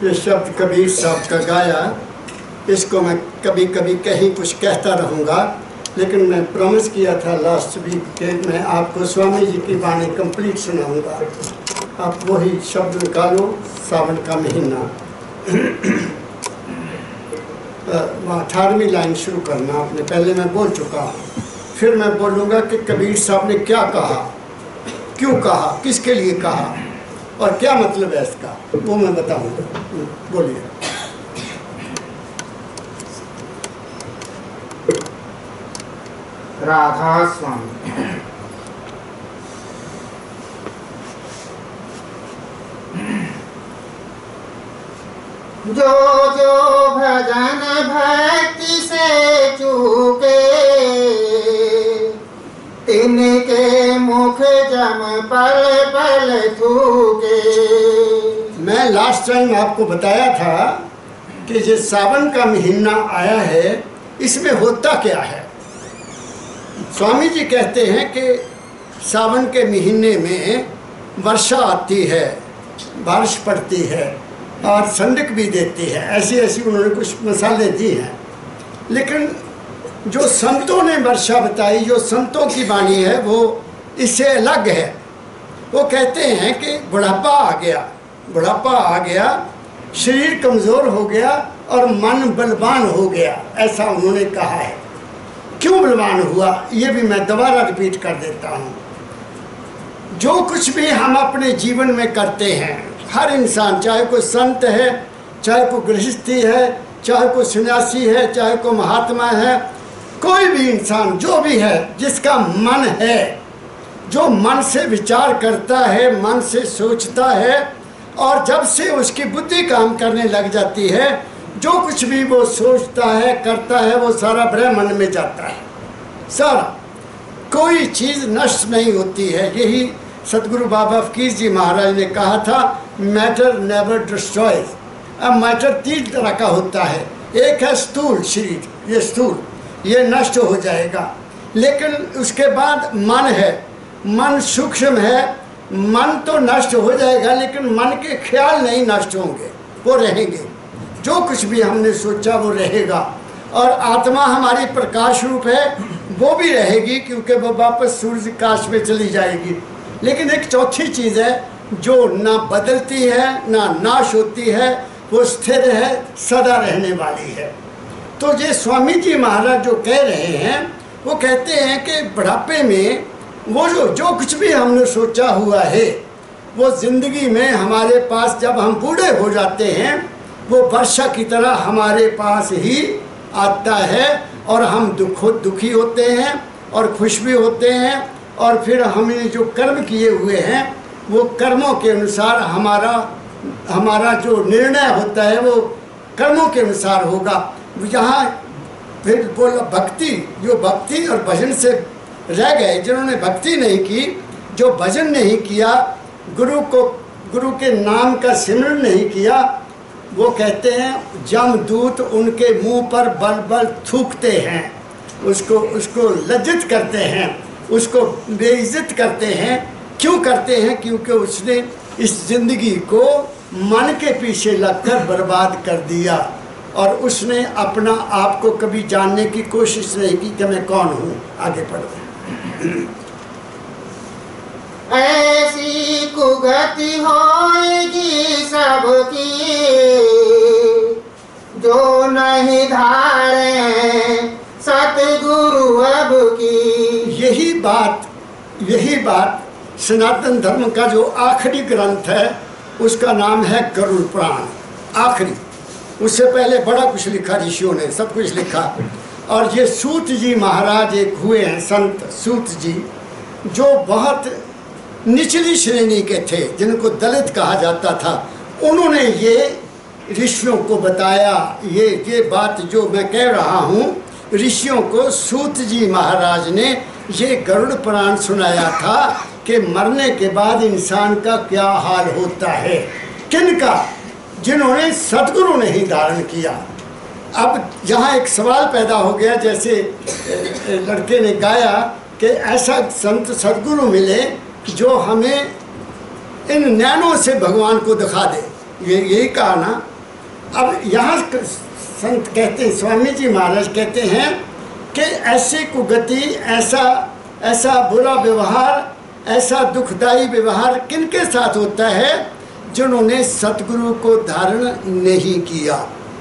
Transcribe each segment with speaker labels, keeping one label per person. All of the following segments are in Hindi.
Speaker 1: ये शब्द कबीर साहब का गाया, इसको मैं कभी कभी कहीं कुछ कहता रहूँगा, लेकिन मैं प्रॉमिस किया था लास्ट वीक के मैं आपको स्वामी जी की वाणी कंप्लीट सुनाऊंगा। आप वही शब्द निकालो, सावन का महीना। 18वीं लाइन शुरू करना आपने, पहले मैं बोल चुका हूँ, फिर मैं बोलूँगा कि कबीर साहब ने क्या कहा, क्यों कहा, किसके लिए कहा और क्या मतलब है इसका, वो मैं बताऊँगा। बोलिए।
Speaker 2: राधा स्वामी। जो जो भजन भक्ति से चूके, तिनके मुख जम पल पल थूके।
Speaker 1: मैं लास्ट टाइम आपको बताया था कि जो सावन का महीना आया है, इसमें होता क्या है। स्वामी जी कहते हैं कि सावन के महीने में वर्षा आती है, बारिश पड़ती है और ठंडक भी देती है, ऐसी ऐसी उन्होंने कुछ मिसालें दी हैं। लेकिन जो संतों ने वर्षा बताई, जो संतों की वाणी है, वो इससे अलग है। वो कहते हैं कि बुढ़ापा आ गया, बुढ़ापा आ गया, शरीर कमज़ोर हो गया और मन बलवान हो गया, ऐसा उन्होंने कहा है। क्यों बलवान हुआ, ये भी मैं दोबारा रिपीट कर देता हूँ। जो कुछ भी हम अपने जीवन में करते हैं, हर इंसान, चाहे कोई संत है, चाहे कोई गृहस्थी है, चाहे कोई सन्यासी है, चाहे कोई महात्मा है, कोई भी इंसान जो भी है, जिसका मन है, जो मन से विचार करता है, मन से सोचता है, और जब से उसकी बुद्धि काम करने लग जाती है, जो कुछ भी वो सोचता है, करता है, वो सारा ब्रह्मांड में जाता है। सारा, कोई चीज़ नष्ट नहीं होती है। यही सतगुरु बाबा फकीर जी महाराज ने कहा था, मैटर नेवर डिस्ट्रॉयज। अब मैटर 3 तरह का होता है। एक है स्थूल शरीर, ये स्थूल, ये नष्ट हो जाएगा। लेकिन उसके बाद मन है, मन सूक्ष्म है, मन तो नष्ट हो जाएगा, लेकिन मन के ख्याल नहीं नष्ट होंगे, वो रहेंगे। जो कुछ भी हमने सोचा वो रहेगा। और आत्मा हमारी प्रकाश रूप है, वो भी रहेगी, क्योंकि वो वापस सूर्य काश में चली जाएगी। लेकिन एक चौथी चीज़ है जो ना बदलती है, ना नाश होती है, वो स्थिर है, सदा रहने वाली है। तो ये स्वामी जी महाराज जो कह रहे हैं, वो कहते हैं कि बुढ़ापे में वो जो कुछ भी हमने सोचा हुआ है, वो ज़िंदगी में हमारे पास, जब हम बूढ़े हो जाते हैं, वो वर्षा की तरह हमारे पास ही आता है, और हम दुखी होते हैं और खुश भी होते हैं। और फिर हमने जो कर्म किए हुए हैं, वो कर्मों के अनुसार हमारा जो निर्णय होता है, वो कर्मों के अनुसार होगा। यहाँ फिर बोला भक्ति, जो भक्ति और भजन से रह गए, जिन्होंने भक्ति नहीं की, जो भजन नहीं किया, गुरु के नाम का सिमरन नहीं किया, वो कहते हैं जमदूत उनके मुंह पर बल बल थूकते हैं, उसको लज्जित करते हैं, उसको बेइज्जत करते हैं। क्यों करते हैं? क्योंकि उसने इस ज़िंदगी को मन के पीछे लगकर बर्बाद कर दिया, और उसने अपना आप को कभी जानने की कोशिश नहीं की कि मैं कौन हूँ। आगे पढ़ो।
Speaker 2: ऐसी कुगति होएगी सबकी, जो नहीं धारे सतगुरु अब की। यही बात सनातन धर्म का जो आखिरी ग्रंथ है, उसका नाम है गरुड़ पुराण। आखिरी, उससे पहले बड़ा कुछ लिखा ऋषियों ने, सब कुछ लिखा। और ये सूत जी महाराज एक हुए हैं, संत सूत जी, जो बहुत निचली श्रेणी के थे, जिनको दलित कहा जाता था। उन्होंने ये ऋषियों को बताया, ये बात जो मैं कह रहा हूँ, ऋषियों को सूत जी महाराज ने ये गरुड़ पुराण सुनाया था कि मरने के बाद इंसान का क्या हाल होता है। किनका? जिन्होंने सतगुरु नहीं धारण किया। अब यहाँ एक सवाल पैदा हो गया, जैसे लड़के ने गाया कि ऐसा संत सतगुरु मिले जो हमें इन नैनों से भगवान को दिखा दे। यही कहा ना,
Speaker 1: अब यहाँ संत कहते हैं, स्वामी जी महाराज कहते हैं कि ऐसी कुगति, ऐसा बुरा व्यवहार, ऐसा दुखदाई व्यवहार किनके साथ होता है? जिन्होंने सतगुरु को धारण नहीं किया।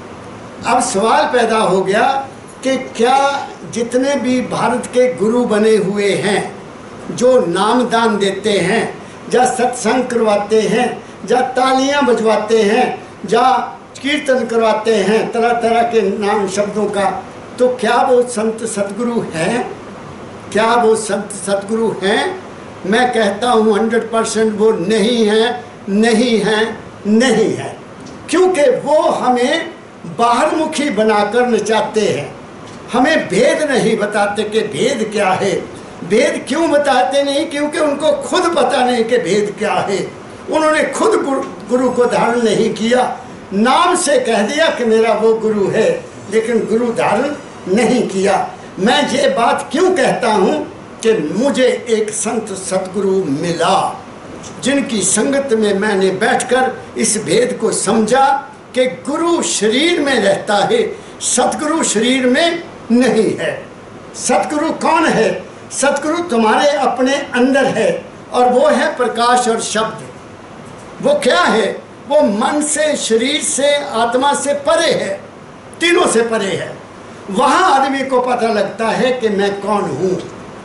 Speaker 1: अब सवाल पैदा हो गया कि क्या जितने भी भारत के गुरु बने हुए हैं, जो नामदान देते हैं, या सत्संग करवाते हैं, या तालियां बजवाते हैं, या कीर्तन करवाते हैं तरह तरह के नाम शब्दों का, तो क्या वो संत सतगुरु हैं? क्या वो संत सतगुरु हैं? मैं कहता हूँ 100% वो नहीं है, नहीं है, नहीं है। क्योंकि वो हमें बाहरमुखी बनाकर नचाते हैं, हमें भेद नहीं बताते कि भेद क्या है। भेद क्यों बताते नहीं? क्योंकि उनको खुद पता नहीं कि भेद क्या है। उन्होंने खुद गुरु को धारण नहीं किया, नाम से कह दिया कि मेरा वो गुरु है, लेकिन गुरु धारण नहीं किया। मैं ये बात क्यों कहता हूँ कि मुझे एक संत सतगुरु मिला, जिनकी संगत में मैंने बैठकर इस भेद को समझा कि गुरु शरीर में रहता है, सतगुरु शरीर में नहीं है। सतगुरु कौन है? सतगुरु तुम्हारे अपने अंदर है, और वो है प्रकाश और शब्द। वो क्या है? वो मन से, शरीर से, आत्मा से परे है, तीनों से परे है। वहाँ आदमी को पता लगता है कि मैं कौन हूँ।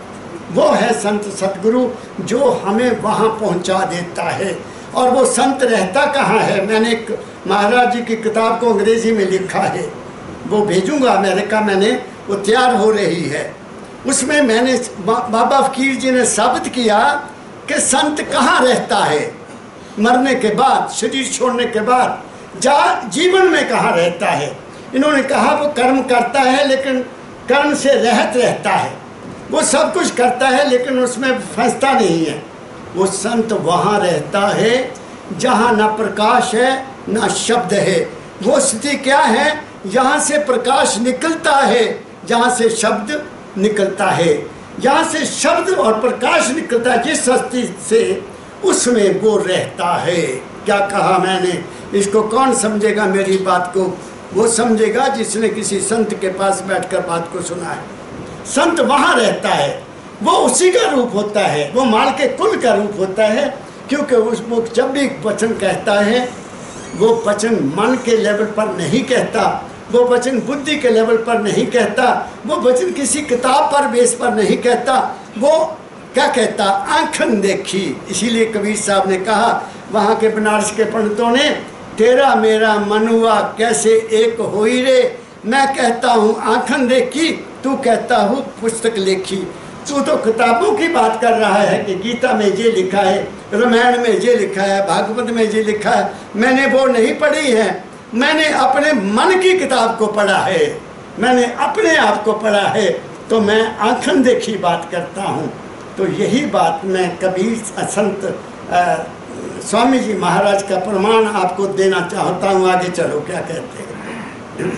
Speaker 1: वो है संत सतगुरु, जो हमें वहाँ पहुँचा देता है। और वो संत रहता कहाँ है? मैंने एक महाराज जी की किताब को अंग्रेजी में लिखा है, वो भेजूंगा अमेरिका, मैंने वो तैयार हो रही है। उसमें मैंने बाबा फकीर जी ने साबित किया कि संत कहाँ रहता है मरने के बाद, शरीर छोड़ने के बाद, जीवन में कहाँ रहता है। इन्होंने कहा वो कर्म करता है, लेकिन कर्म से रहित रहता है। वो सब कुछ करता है, लेकिन उसमें फंसता नहीं है। वो संत वहाँ रहता है जहाँ ना प्रकाश है ना शब्द है। वो स्थिति क्या है? यहाँ से प्रकाश निकलता है, जहाँ से शब्द निकलता है। यहाँ से शब्द और प्रकाश निकलता है, जिस स्थिति से, उसमें वो रहता है। क्या कहा मैंने? इसको कौन समझेगा मेरी बात को? वो समझेगा जिसने किसी संत के पास बैठकर बात को सुना है। संत वहाँ रहता है, वो उसी का रूप होता है, वो माल के कुल का रूप होता है। क्योंकि वो जब भी वचन कहता है, वो वचन मन के लेवल पर नहीं कहता, वो वचन बुद्धि के लेवल पर नहीं कहता, वो वचन किसी किताब पर बेस पर नहीं कहता। वो क्या कहता? आँखन देखी। इसीलिए कबीर साहब ने कहा, वहाँ के बनारस के पंडितों ने, तेरा मेरा मनुआ कैसे एक होई रे। मैं कहता हूँ आँखन देखी, तू कहता हूँ पुस्तक लेखी। तू तो किताबों की बात कर रहा है कि गीता में ये लिखा है, रामायण में ये लिखा है, भागवत में ये लिखा है। मैंने वो नहीं पढ़ी है, मैंने अपने मन की किताब को पढ़ा है, मैंने अपने आप को पढ़ा है। तो मैं आँखन देखी बात करता हूँ। तो यही बात मैं कबीर संत स्वामी जी महाराज का प्रमाण आपको देना चाहता हूँ। आगे चलो, क्या कहते हैं?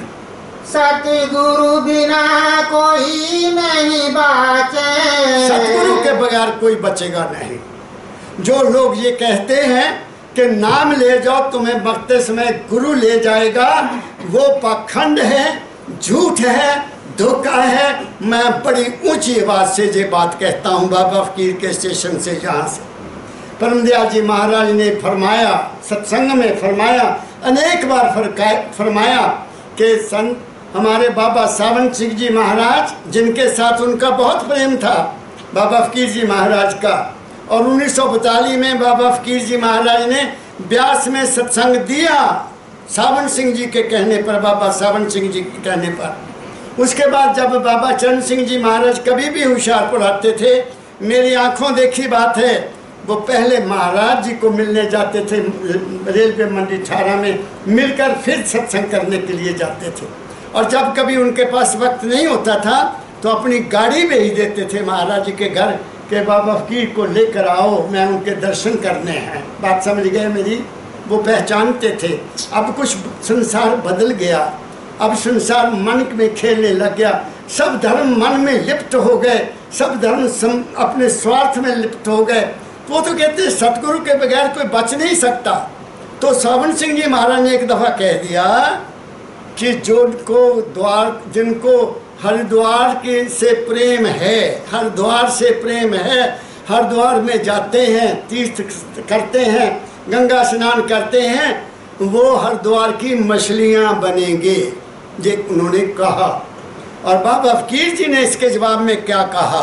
Speaker 2: सतगुरु बिना कोई नहीं बाचे।
Speaker 1: सतगुरु के बगैर कोई बचेगा नहीं। जो लोग ये कहते हैं कि नाम ले जाओ तुम्हें मरते समय गुरु ले जाएगा, वो पाखंड है, झूठ है, धोखा है। मैं बड़ी ऊंची आवाज से ये बात कहता हूँ बाबा फकीर के स्टेशन से, यहाँ से। परमदयाल जी महाराज ने फरमाया, सत्संग में फरमाया, अनेक बार फरमाया कि संत हमारे बाबा सावन सिंह जी महाराज, जिनके साथ उनका बहुत प्रेम था, बाबा फकीर जी महाराज का, और 1942 में बाबा फकीर जी महाराज ने ब्यास में सत्संग दिया, सावन सिंह जी के कहने पर, बाबा सावन सिंह जी के कहने पर। उसके बाद जब बाबा चरण सिंह जी महाराज कभी भी होशियारपुर आते थे, मेरी आंखों देखी बात है, वो पहले महाराज जी को मिलने जाते थे, रेलवे मंडी ठारा में मिलकर फिर सत्संग करने के लिए जाते थे। और जब कभी उनके पास वक्त नहीं होता था तो अपनी गाड़ी भेज देते थे महाराज जी के घर के, बाबा फकीर को लेकर आओ, मैं उनके दर्शन करने हैं। बात समझ गए मेरी? वो पहचानते थे। अब कुछ संसार बदल गया, अब संसार मन में खेलने लग गया, सब धर्म मन में लिप्त हो गए, सब धर्म अपने स्वार्थ में लिप्त हो गए। वो तो कहते हैं सतगुरु के बगैर कोई बच नहीं सकता। तो सावन सिंह जी महाराज ने एक दफ़ा कह दिया कि जिनको हरिद्वार के से प्रेम है, हरिद्वार से प्रेम है, हरिद्वार में जाते हैं, तीर्थ करते हैं, गंगा स्नान करते हैं, वो हरिद्वार की मछलियाँ बनेंगे, ये उन्होंने कहा। और बाबा फकीर जी ने इसके जवाब में क्या कहा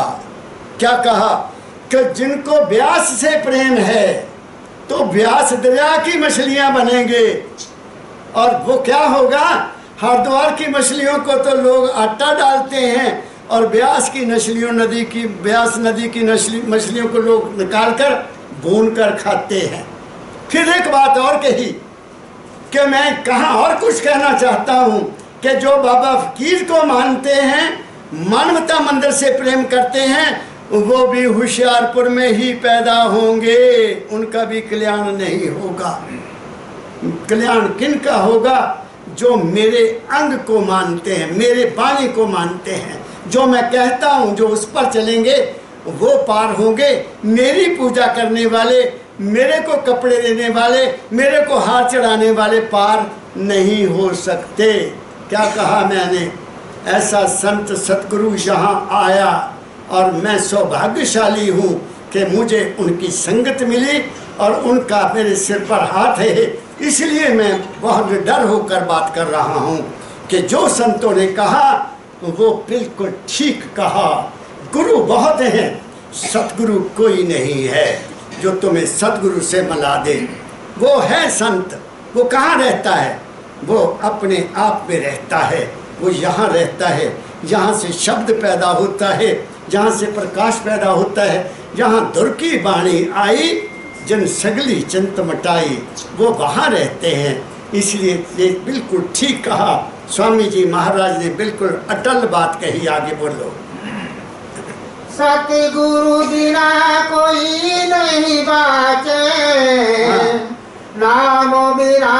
Speaker 1: कि जिनको व्यास से प्रेम है तो व्यास दरिया की मछलियाँ बनेंगे। और वो क्या होगा, हरिद्वार की मछलियों को तो लोग आटा डालते हैं और व्यास नदी की मछलियों को लोग निकाल कर भून कर खाते हैं। फिर एक बात और कही कि मैं कहाँ और कुछ कहना चाहता हूँ कि जो बाबा फकीर को मानते हैं, मानवता मंदिर से प्रेम करते हैं, वो भी होशियारपुर में ही पैदा होंगे, उनका भी कल्याण नहीं होगा। कल्याण किन का होगा? जो मेरे अंग को मानते हैं, मेरे वाणी को मानते हैं, जो मैं कहता हूँ जो उस पर चलेंगे वो पार होंगे। मेरी पूजा करने वाले, मेरे को कपड़े देने वाले, मेरे को हाथ चढ़ाने वाले पार नहीं हो सकते। क्या कहा मैंने? ऐसा संत सतगुरु यहाँ आया और मैं सौभाग्यशाली हूँ कि मुझे उनकी संगत मिली और उनका मेरे सिर पर हाथ है। इसलिए मैं बहुत डर होकर बात कर रहा हूँ कि जो संतों ने कहा वो बिल्कुल ठीक कहा। गुरु बहुत हैं, सतगुरु कोई नहीं है जो तुम्हें सतगुरु से मिला दे। वो है संत, वो कहाँ रहता है? वो अपने आप में रहता है, वो यहाँ रहता है, यहाँ से शब्द पैदा होता है, जहाँ से प्रकाश पैदा होता है, जहाँ दुर की वाणी आई जन सगली चिंत मटाई, वो वहाँ रहते हैं। इसलिए ये बिल्कुल ठीक कहा स्वामी जी महाराज ने, बिल्कुल अटल बात कही। आगे बोलो।
Speaker 2: सतगुरु बिना कोई नहीं बाचे, नाम बिना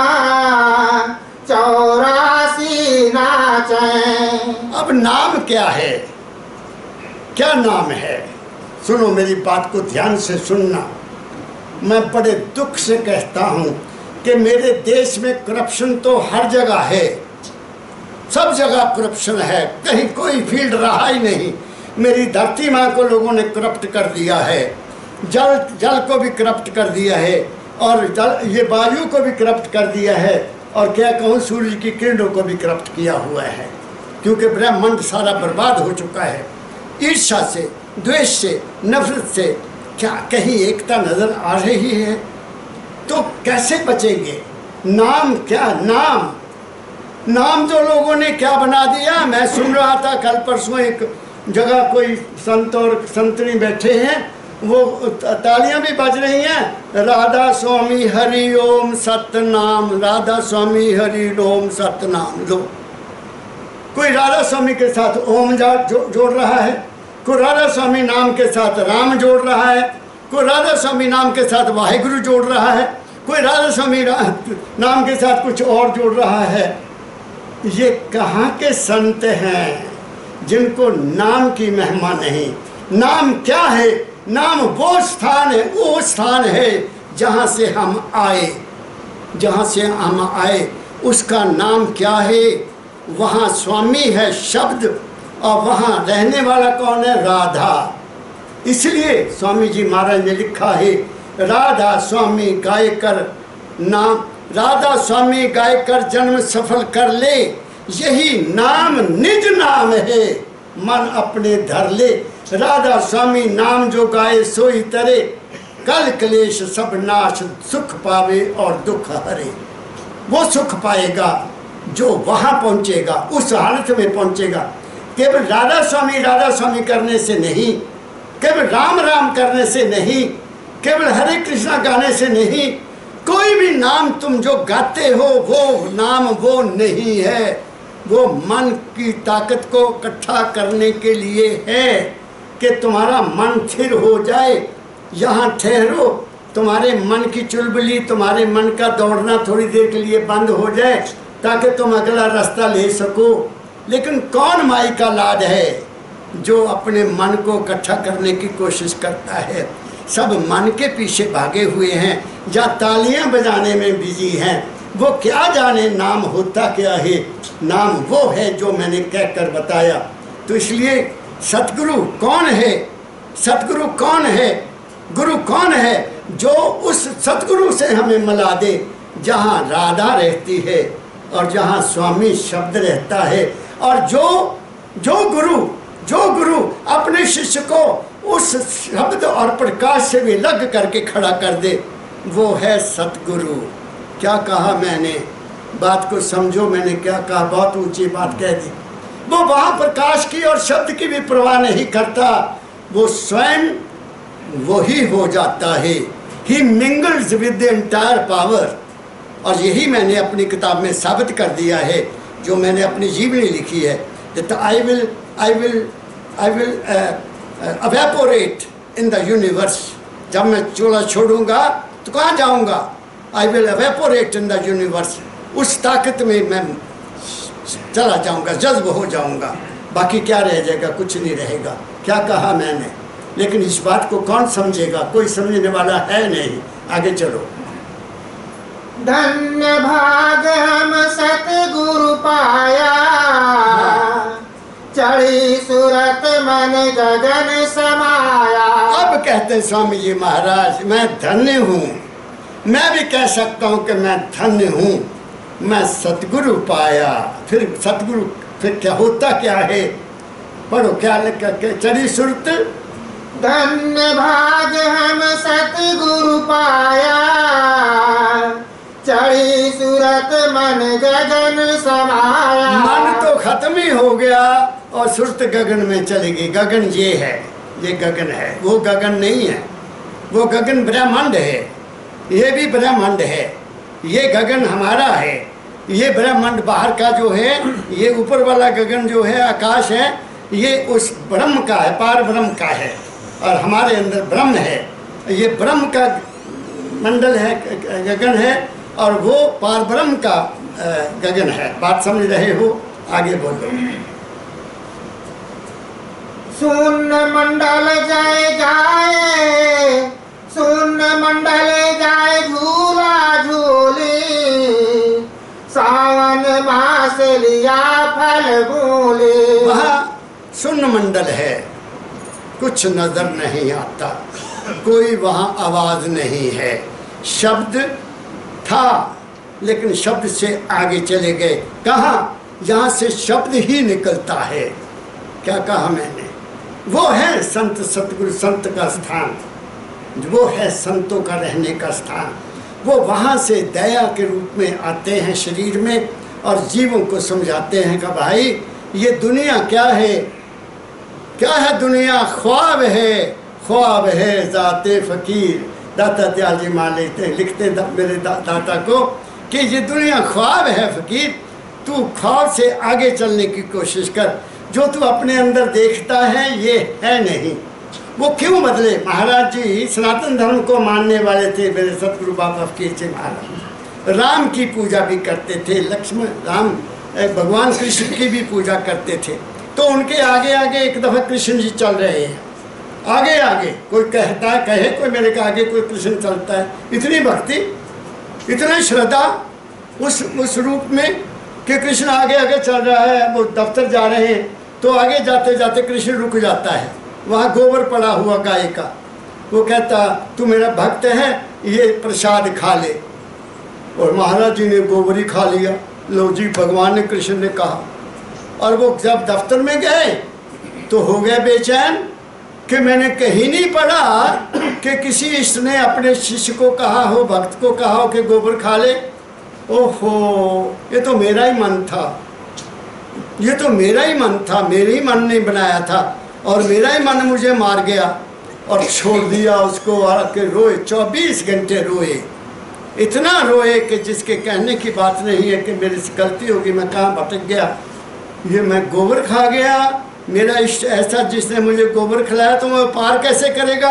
Speaker 2: 84 नाचे।
Speaker 1: अब नाम क्या है? क्या नाम है? सुनो, मेरी बात को ध्यान से सुनना। मैं बड़े दुख से कहता हूँ कि मेरे देश में करप्शन तो हर जगह है, सब जगह करप्शन है, कहीं कोई फील्ड रहा ही नहीं। मेरी धरती माँ को लोगों ने करप्ट कर दिया है, जल को भी करप्ट कर दिया है, और ये वायु को भी करप्ट कर दिया है, और क्या कहूँ सूर्य की किरणों को भी करप्ट किया हुआ है, क्योंकि ब्रह्मांड सारा बर्बाद हो चुका है। ईर्ष्या से, द्वेष से, नफरत से क्या कहीं एकता नजर आ रही है? तो कैसे बचेंगे? नाम क्या? नाम जो लोगों ने क्या बना दिया। मैं सुन रहा था कल परसों एक जगह कोई संत और संतनी बैठे हैं, वो तालियां भी बज रही हैं, राधा स्वामी हरि ओम सतनाम, राधा स्वामी हरि ओम सतनाम। लो, कोई राधा स्वामी के साथ ओम जोड़ रहा है, कोई राधा स्वामी नाम के साथ राम जोड़ रहा है, कोई राधा स्वामी नाम के साथ वाहिगुरु जोड़ रहा है, कोई राधा स्वामी नाम के साथ कुछ और जोड़ रहा है। ये कहाँ के संत हैं जिनको नाम की महिमा नहीं? नाम क्या है? नाम वो स्थान है जहाँ से हम आए, उसका नाम क्या है? वहाँ स्वामी है शब्द, और वहाँ रहने वाला कौन है? राधा। इसलिए स्वामी जी महाराज ने लिखा है, राधा स्वामी गाय कर नाम, राधा स्वामी गाय कर जन्म सफल कर ले, यही नाम निज नाम है, मन अपने धर ले। राधा स्वामी नाम जो गाए सोई तरे, कल क्लेश सब नाश, सुख पावे और दुख हरे। वो सुख पाएगा जो वहाँ पहुँचेगा, उस हालत में पहुँचेगा। केवल राधा स्वामी करने से नहीं, केवल राम राम करने से नहीं, केवल हरे कृष्णा गाने से नहीं। कोई भी नाम तुम जो गाते हो वो नाम वो नहीं है, वो मन की ताकत को इकट्ठा करने के लिए है कि तुम्हारा मन स्थिर हो जाए। यहाँ ठहरो, तुम्हारे मन की चुलबुली, तुम्हारे मन का दौड़ना थोड़ी देर के लिए बंद हो जाए ताकि तुम अगला रास्ता ले सको। लेकिन कौन माई का लाड है जो अपने मन को इकट्ठा करने की कोशिश करता है? सब मन के पीछे भागे हुए हैं, या तालियां बजाने में बिजी हैं। वो क्या जाने नाम होता क्या है, नाम वो है जो मैंने कहकर बताया। तो इसलिए सतगुरु कौन है, सतगुरु कौन है, गुरु कौन है जो उस सतगुरु से हमें मिला दे जहाँ राधा रहती है और जहाँ स्वामी शब्द रहता है। और जो गुरु अपने शिष्य को उस शब्द और प्रकाश से भी लग करके खड़ा कर दे, वो है सतगुरु। क्या कहा मैंने, बात को समझो, मैंने क्या कहा, बहुत ऊंची बात कह दी। वो वहाँ प्रकाश की और शब्द की भी परवाह नहीं करता, वो स्वयं वही हो जाता है। He mingles with the entire power. और यही मैंने अपनी किताब में साबित कर दिया है, जो मैंने अपनी जीवनी लिखी है। that I will evaporate in the universe। जब मैं चूल्हा छोड़ूंगा तो कहाँ जाऊंगा? I will evaporate in the universe। उस ताकत में मैं चला जाऊंगा, जज्ब हो जाऊंगा, बाकी क्या रह जाएगा? कुछ नहीं रहेगा। क्या कहा मैंने? लेकिन इस बात को कौन समझेगा? कोई समझने वाला है नहीं। आगे चलो।
Speaker 2: धन्य भाग हम सतगुरु पाया, चढ़ी सूरत मन गगन समाया।
Speaker 1: अब कहते हैं स्वामी जी महाराज, मैं धन्य हूँ। मैं भी कह सकता हूँ कि मैं धन्य हूँ, मैं सतगुरु पाया। फिर सतगुरु फिर क्या होता क्या है? पढ़ो क्या लिखा, चढ़ी सूरत।
Speaker 2: धन्य भाग हम सतगुरु पाया, चढ़ी सूरत मन गगन समाया।
Speaker 1: मन तो खत्म ही हो गया और सूरत गगन में चलेगी। गगन ये है, ये गगन है, वो गगन नहीं है। वो गगन ब्रह्मांड है, ये भी ब्रह्मांड है। ये गगन हमारा है, ये ब्रह्मांड बाहर का जो है, ये ऊपर वाला गगन जो है, आकाश है, ये उस ब्रह्म का है, पार ब्रह्म का है। और हमारे अंदर ब्रह्म है, ये ब्रह्म का मंडल है, गगन है, और वो पार ब्रह्म का गगन है। बात समझ रहे हो? आगे बोलो।
Speaker 2: शून्य मंडल जाए जाए, शून्य मंडल जाए झूला झूली, सावन मास लिया फल भूली।
Speaker 1: वहाँ शून्य मंडल है, कुछ नजर नहीं आता, कोई वहाँ आवाज नहीं है। शब्द था लेकिन शब्द से आगे चले गए। कहाँ? जहाँ से शब्द ही निकलता है। क्या कहा मैंने? वो है संत सतगुरु, संत का स्थान, वो है संतों का रहने का स्थान। वो वहाँ से दया के रूप में आते हैं शरीर में और जीवों को समझाते हैं कि भाई ये दुनिया क्या है, क्या है दुनिया? ख्वाब है, ख्वाब है ज़ाते फ़कीर। दाता दयाल जी मान लिखते मेरे दाता को कि ये दुनिया ख्वाब है फ़कीर, तू ख्वाब से आगे चलने की कोशिश कर। जो तू अपने अंदर देखता है ये है नहीं। वो क्यों बदले? महाराज जी सनातन धर्म को मानने वाले थे मेरे सतगुरु बाबा फकीर जी महाराज। राम की पूजा भी करते थे, लक्ष्मण राम भगवान कृष्ण की भी पूजा करते थे। तो उनके आगे आगे एक दफ़ा कृष्ण जी चल रहे हैं, आगे आगे। कोई कहता है, कहे कोई मेरे के आगे कोई कृष्ण चलता है। इतनी भक्ति, इतना श्रद्धा उस रूप में कि कृष्ण आगे आगे चल रहा है। वो दफ्तर जा रहे हैं तो आगे जाते जाते कृष्ण रुक जाता है, वहाँ गोबर पड़ा हुआ गाय का। वो कहता तू मेरा भक्त है, ये प्रसाद खा ले। और महाराज जी ने गोबर ही खा लिया। लो जी, भगवान ने, कृष्ण ने कहा। और वो जब दफ्तर में गए तो हो गए बेचैन कि मैंने कहीं नहीं पढ़ा कि किसी इष्ट ने अपने शिष्य को कहा हो, भक्त को कहा हो कि गोबर खा ले। ओहो, ये तो मेरा ही मन था, ये तो मेरा ही मन था, मेरे ही मन ने बनाया था और मेरा ही मन मुझे मार गया और छोड़ दिया उसको। आके रोए, 24 घंटे रोए, इतना रोए कि जिसके कहने की बात नहीं है कि मेरे से गलती होगी, मैं कहाँ भटक गया, ये मैं गोबर खा गया। मेरा इष्ट ऐसा जिसने मुझे गोबर खिलाया तो वह पार कैसे करेगा?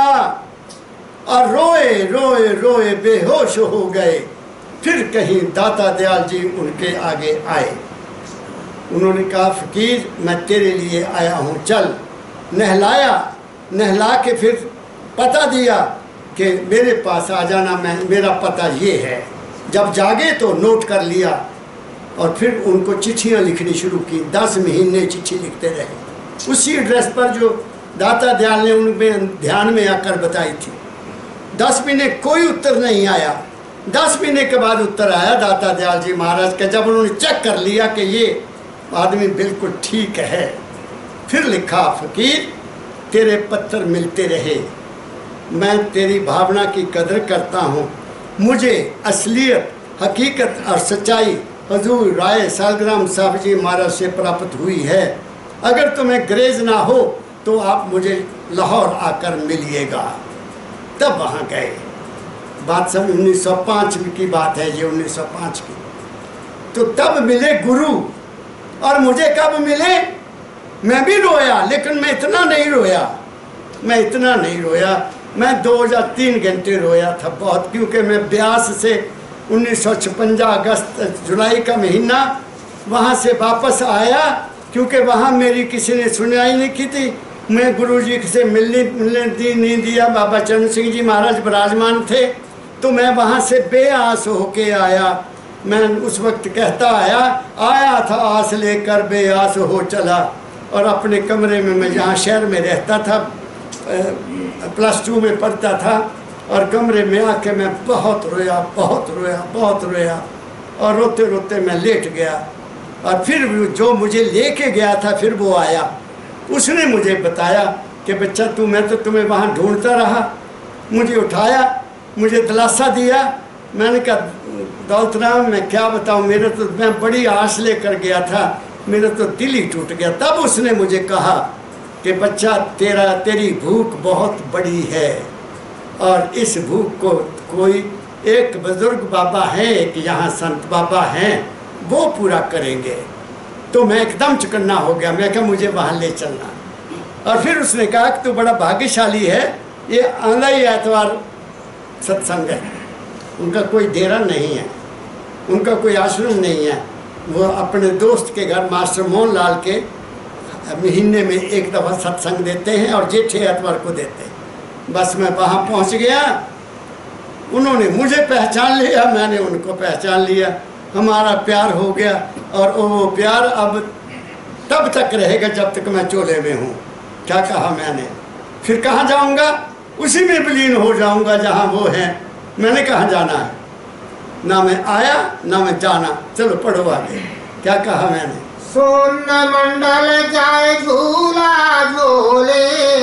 Speaker 1: और रोए रोए रोए बेहोश हो गए। फिर कहीं दाता दयाल जी उनके आगे आए। उन्होंने कहा फकीर मैं तेरे लिए आया हूँ, चल। नहलाया, नहला के फिर पता दिया कि मेरे पास आ जाना, मेरा पता ये है। जब जागे तो नोट कर लिया और फिर उनको चिट्ठियाँ लिखनी शुरू की। 10 महीने चिट्ठी लिखते रहे उसी एड्रेस पर जो दाता दयाल ने उनमें ध्यान में आकर बताई थी। 10 महीने कोई उत्तर नहीं आया। 10 महीने के बाद उत्तर आया दाता दयाल जी महाराज का, जब उन्होंने चेक कर लिया कि ये आदमी बिल्कुल ठीक है। फिर लिखा, फकीर तेरे पत्थर मिलते रहे, मैं तेरी भावना की कदर करता हूँ। मुझे असलियत, हकीकत और सच्चाई हजूर राय सालग्राम साहब जी महाराज से प्राप्त हुई है। अगर तुम्हें ग्रेज ना हो तो आप मुझे लाहौर आकर मिलिएगा। तब वहाँ गए। बात सब 1905 की बात है, ये 1905 की। तो तब मिले गुरु। और मुझे कब मिले? मैं भी रोया, लेकिन मैं इतना नहीं रोया। मैं 2 या 3 घंटे रोया था बहुत, क्योंकि मैं ब्यास से 1956 अगस्त जुलाई का महीना वहाँ से वापस आया, क्योंकि वहाँ मेरी किसी ने सुनवाई नहीं की थी। मैं गुरुजी से मिलने नहीं दिया। बाबा चरण सिंह जी महाराज विराजमान थे, तो मैं वहाँ से बेआस होके आया। मैं उस वक्त कहता आया था आस लेकर बेआस हो चला। और अपने कमरे में, मैं जहाँ शहर में रहता था, +2 में पढ़ता था, और कमरे में आके मैं बहुत रोया। और रोते रोते मैं लेट गया। और फिर जो मुझे लेके गया था, फिर वो आया। उसने मुझे बताया कि बच्चा मैं तो तुम्हें वहाँ ढूंढता रहा। मुझे उठाया, मुझे दिलासा दिया। मैंने कहा दौलत राम मैं क्या बताऊँ, मैं बड़ी आस लेकर गया था, मेरा तो दिल ही टूट गया। तब उसने मुझे कहा कि बच्चा तेरी भूख बहुत बड़ी है, और इस भूख को कोई एक बुजुर्ग बाबा हैं, एक यहाँ संत बाबा हैं, वो पूरा करेंगे। तो मैं एकदम चुकन्ना हो गया। मैं कहा मुझे वहाँ ले चलना। और फिर उसने कहा कि तू बड़ा भाग्यशाली है, ये आंधा ही एतवार सत्संग है। उनका कोई डेरा नहीं है, उनका कोई आश्रम नहीं है। वो अपने दोस्त के घर मास्टर मोहन लाल के महीने में एक दफ़ा सत्संग देते हैं, और जेठे एतवार को देते हैं। बस मैं वहाँ पहुँच गया। उन्होंने मुझे पहचान लिया, मैंने उनको पहचान लिया। हमारा प्यार हो गया, और वो प्यार अब तब तक रहेगा जब तक मैं चोले में हूँ। क्या कहा मैंने? फिर कहाँ जाऊँगा? उसी में विलीन हो जाऊँगा जहाँ वो हैं। मैंने कहाँ जाना है? ना मैं आया ना मैं जाना। चलो पढ़ो आगे। क्या कहा मैंने?
Speaker 2: सोन मंडल जाए झूला झोले,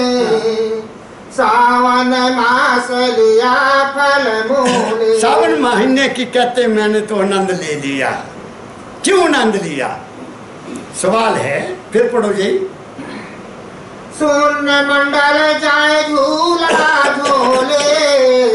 Speaker 2: सावन मास लिया फल मूले।
Speaker 1: सावन महीने की कहते मैंने तो आनंद ले लिया। क्यों आनंद लिया? सवाल है। फिर पढ़ो जी।
Speaker 2: सोन मंडल जाए झूला झोले,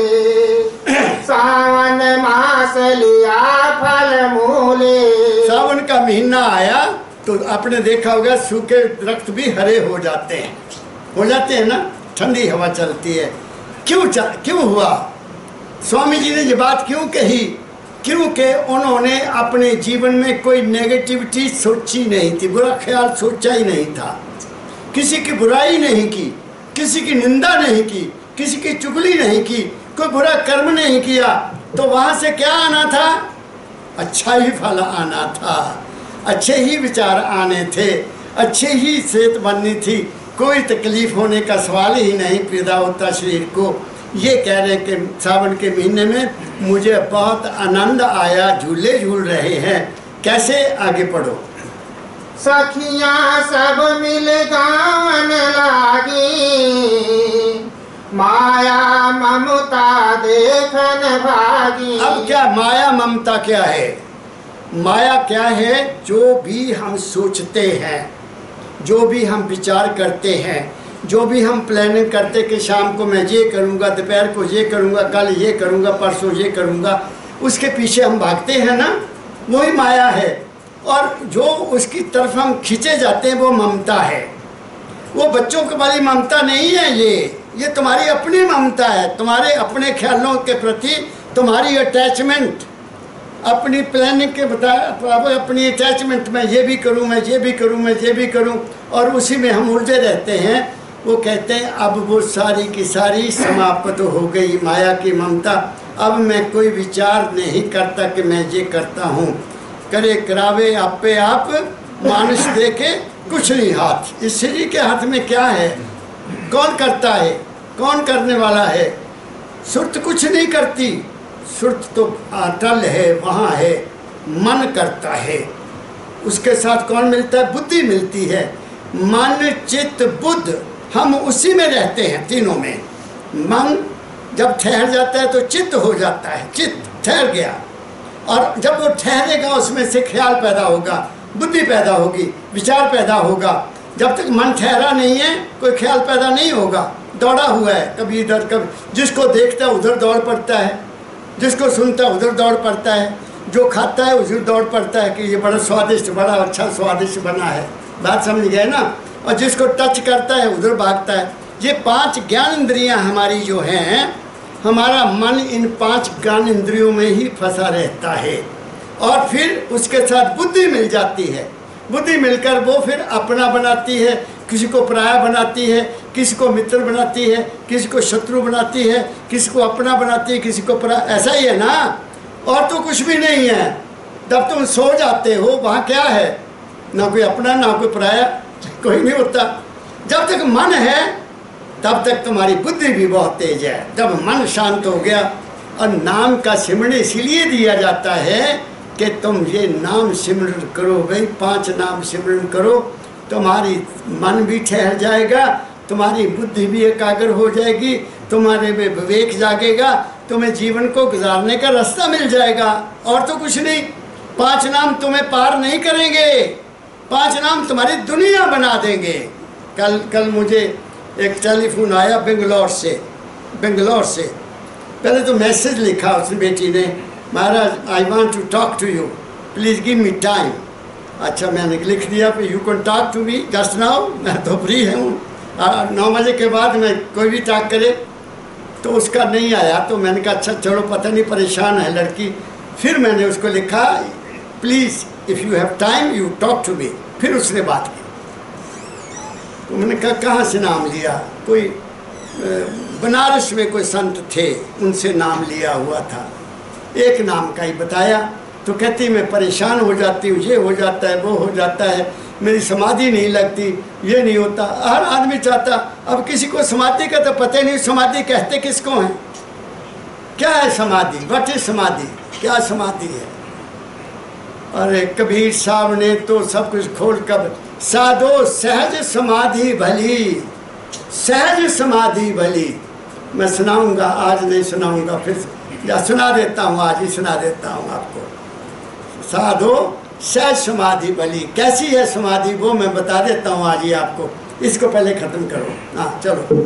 Speaker 2: सावन मास लिया फल मूले।
Speaker 1: सावन का महीना आया तो आपने देखा होगा सूखे दरख्त भी हरे हो जाते हैं ना, ठंडी हवा चलती है। क्यों हुआ? स्वामी जी ने ये बात क्यों कही? क्योंकि उन्होंने अपने जीवन में कोई नेगेटिविटी सोची नहीं थी, बुरा ख्याल सोचा ही नहीं था, किसी की बुराई नहीं की, किसी की निंदा नहीं की, किसी की चुगली नहीं की, कोई बुरा कर्म नहीं किया। तो वहाँ से क्या आना था? अच्छा ही फल आना था, अच्छे ही विचार आने थे, अच्छे ही सेहत बननी थी, कोई तकलीफ होने का सवाल ही नहीं पैदा होता शरीर को। ये कह रहे कि सावन के महीने में मुझे बहुत आनंद आया, झूले झूल रहे हैं। कैसे? आगे पढ़ो।
Speaker 2: सखियां सब मिल गावन लागी, माया ममता देखन भागी।
Speaker 1: अब क्या माया ममता क्या है? माया क्या है? जो भी हम सोचते हैं, जो भी हम विचार करते हैं, जो भी हम प्लानिंग करते कि शाम को मैं ये करूँगा, दोपहर को ये करूँगा, कल ये करूँगा, परसों ये करूँगा, उसके पीछे हम भागते हैं ना, वही माया है। और जो उसकी तरफ हम खींचे जाते हैं वो ममता है। वो बच्चों के वाली ममता नहीं है, ये तुम्हारी अपनी ममता है, तुम्हारे अपने ख्यालों के प्रति तुम्हारी अटैचमेंट, अपनी प्लानिंग के बराबर अपनी अटैचमेंट। मैं ये भी करूँ, मैं ये भी करूँ, मैं ये भी करूँ, और उसी में हम उलझे रहते हैं। वो कहते हैं अब वो सारी की सारी समाप्त हो गई माया की ममता, अब मैं कोई विचार नहीं करता कि मैं ये करता हूँ। करे करावे आपे आप, मानुष देखे कुछ नहीं हाथ। इस शरीर के हाथ में क्या है? कौन करता है? कौन करने वाला है? सुरत कुछ नहीं करती, सुरत तो अटल है, वहाँ है, मन करता है। उसके साथ कौन मिलता है? बुद्धि मिलती है। मन चित्त बुद्ध, हम उसी में रहते हैं तीनों में। मन जब ठहर जाता है तो चित्त हो जाता है, चित्त ठहर गया, और जब वो ठहरेगा उसमें से ख्याल पैदा होगा, बुद्धि पैदा होगी, विचार पैदा होगा। जब तक मन ठहरा नहीं है कोई ख्याल पैदा नहीं होगा, दौड़ा हुआ है, कभी इधर कभी, जिसको देखता है उधर दौड़ पड़ता है, जिसको सुनता है उधर दौड़ पड़ता है, जो खाता है उधर दौड़ पड़ता है कि ये बड़ा स्वादिष्ट, बड़ा अच्छा स्वादिष्ट बना है। बात समझ गए ना? और जिसको टच करता है उधर भागता है। ये 5 ज्ञान इंद्रियां हमारी जो हैं, हमारा मन इन 5 ज्ञान इंद्रियों में ही फंसा रहता है। और फिर उसके साथ बुद्धि मिल जाती है। बुद्धि मिलकर वो फिर अपना बनाती है, किसी को पराया बनाती है, किसी को मित्र बनाती है, किसी को शत्रु बनाती है, किसी को अपना बनाती है, किसी को पराया। ऐसा ही है ना? और तो कुछ भी नहीं है। जब तुम सो जाते हो वहाँ क्या है? ना कोई अपना ना कोई पराया, कोई नहीं होता। जब तक मन है तब तक तुम्हारी बुद्धि भी बहुत तेज है। जब मन शांत हो गया, और नाम का सिमरण इसीलिए दिया जाता है कि तुम ये नाम सिमरण करो भाई, 5 नाम सिमरण करो, तुम्हारी मन भी ठहर जाएगा, तुम्हारी बुद्धि भी एकाग्र हो जाएगी, तुम्हारे में विवेक जागेगा, तुम्हें जीवन को गुजारने का रास्ता मिल जाएगा। और तो कुछ नहीं। 5 नाम तुम्हें पार नहीं करेंगे, 5 नाम तुम्हारी दुनिया बना देंगे। कल मुझे एक टेलीफोन आया बेंगलोर से। पहले तो मैसेज लिखा उसने बेटी ने, महाराज I want to talk to you, please give me time. अच्छा मैंने लिख दिया you can talk to me just now, मैं तो फ्री हूँ, 9 बजे के बाद मैं कोई भी टॉक करे। तो उसका नहीं आया, तो मैंने कहा अच्छा चलो, पता नहीं परेशान है लड़की। फिर मैंने उसको लिखा please if you have time you talk to me. फिर उसने बात की। तो मैंने कहा कहाँ से नाम लिया? कोई बनारस में कोई संत थे, उनसे नाम लिया हुआ था, एक नाम का ही बताया। तो कहती मैं परेशान हो जाती हूँ, ये हो जाता है, वो हो जाता है, मेरी समाधि नहीं लगती, ये नहीं होता। हर आदमी चाहता, अब किसी को समाधि का तो पता ही नहीं, समाधि कहते किसको हैं? क्या है समाधि? व्हाट इज समाधि? क्या समाधि है? अरे कबीर साहब ने तो सब कुछ खोल कर, साधो सहज समाधि भली, सहज समाधि भली। मैं सुनाऊंगा, आज नहीं सुनाऊंगा, फिर या सुना देता हूँ, आज ही सुना देता हूँ आपको। साधो सहज समाधि भली, कैसी है समाधि वो मैं बता देता हूँ आज ही आपको। इसको पहले खत्म करो। हाँ चलो।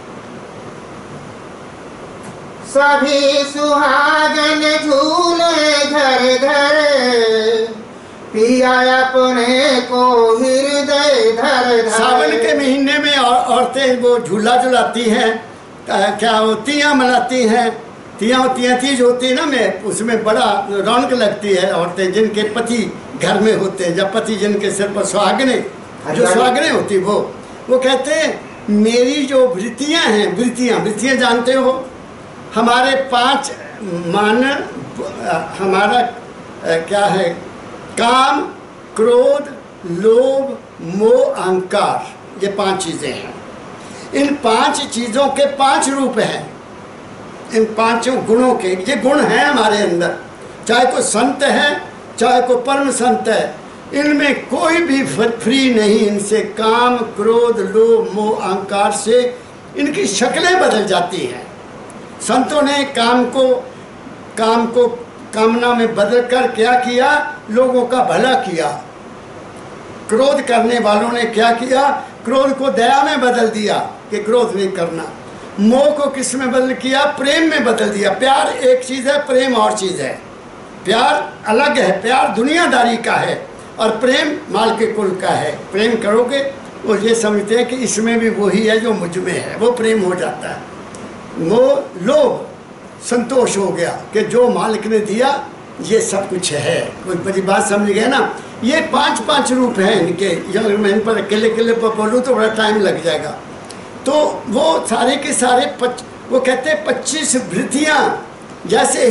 Speaker 2: सभी सुहागन झूले घर घर, पिया अपने को हृदय धर धर।
Speaker 1: सावन के महीने में औरतें वो झूला झुलाती हैं, क्या वो तियाँ मनाती हैं। तीज होती है ना, में उसमें बड़ा रौनक लगती है। औरतें जिनके पति घर में होते हैं, जब पति जिनके सिर पर सुहागने, जो सुहागने होती वो कहते हैं मेरी जो वृत्तियाँ हैं, वृत्तियाँ जानते हो, हमारे 5 मान, हमारा क्या है? काम, क्रोध, लोभ, मोह, अहंकार, ये 5 चीज़ें हैं। इन 5 चीज़ों के 5 रूप हैं। इन 5 गुणों के ये गुण हैं हमारे अंदर, चाहे कोई संत है, चाहे कोई परम संत है, इनमें कोई भी फ्री नहीं इनसे। काम, क्रोध, लोभ, मोह, अहंकार से इनकी शक्लें बदल जाती हैं। संतों ने काम को कामना में बदल कर क्या किया? लोगों का भला किया। क्रोध करने वालों ने क्या किया? क्रोध को दया में बदल दिया कि क्रोध नहीं करना। मोह को किस में बदल किया? प्रेम में बदल दिया। प्यार एक चीज़ है, प्रेम और चीज़ है। प्यार अलग है, प्यार दुनियादारी का है, और प्रेम माल के कुल का है। प्रेम करोगे वो ये समझते हैं कि इसमें भी वही है जो मुझ में है, वो प्रेम हो जाता है। मोह, लोभ, संतोष हो गया कि जो मालिक ने दिया ये सब कुछ है। कोई बड़ी बात समझ गए ना? ये 5 रूप हैं इनके। मैं इन पर अकेले पर बोलूँ तो बड़ा टाइम लग जाएगा। तो वो सारे के सारे वो कहते हैं 25 वृत्तियाँ जैसे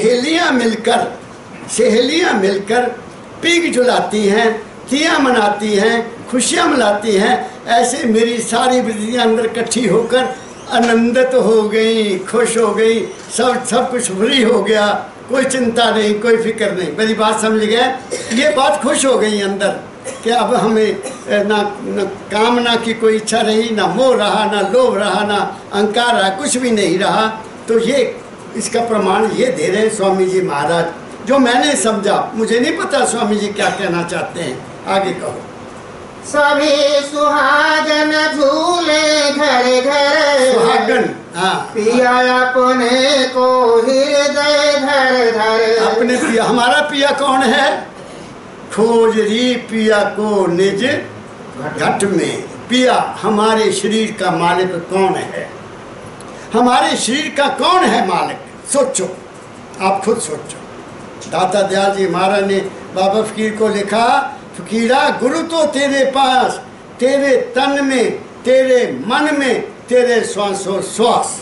Speaker 1: सहेलियाँ मिलकर पीक जुलाती हैं, तियाँ मनाती हैं, खुशियाँ मनाती हैं, ऐसे मेरी सारी वृत्तियाँ अंदर इकट्ठी होकर आनंदित हो गई, खुश हो गई, सब कुछ फ्री हो गया, कोई चिंता नहीं, कोई फिक्र नहीं। मेरी बात समझ गए? ये बात खुश हो गई अंदर कि अब हमें ना कामना की कोई इच्छा रही, ना मोह रहा, ना लोभ रहा, ना अहंकार रहा, कुछ भी नहीं रहा। तो ये इसका प्रमाण ये दे रहे हैं स्वामी जी महाराज, जो मैंने समझा। मुझे नहीं पता स्वामी जी क्या कहना चाहते हैं, आगे कहो।
Speaker 2: सभी सुहागन झूले घर घर,
Speaker 1: सुहागन, हाँ,
Speaker 2: पिया अपने को हृदय धर धर।
Speaker 1: अपने पिया, हमारा पिया कौन है? खोज री पिया को निज घट में। पिया हमारे शरीर का मालिक कौन है? हमारे शरीर का कौन है मालिक? सोचो, आप खुद सोचो। दाता दयाल जी महाराज ने बाबा फकीर को लिखा, फकीरा गुरु तो तेरे पास, तेरे तन में, तेरे मन में, तेरे श्वासों श्वास।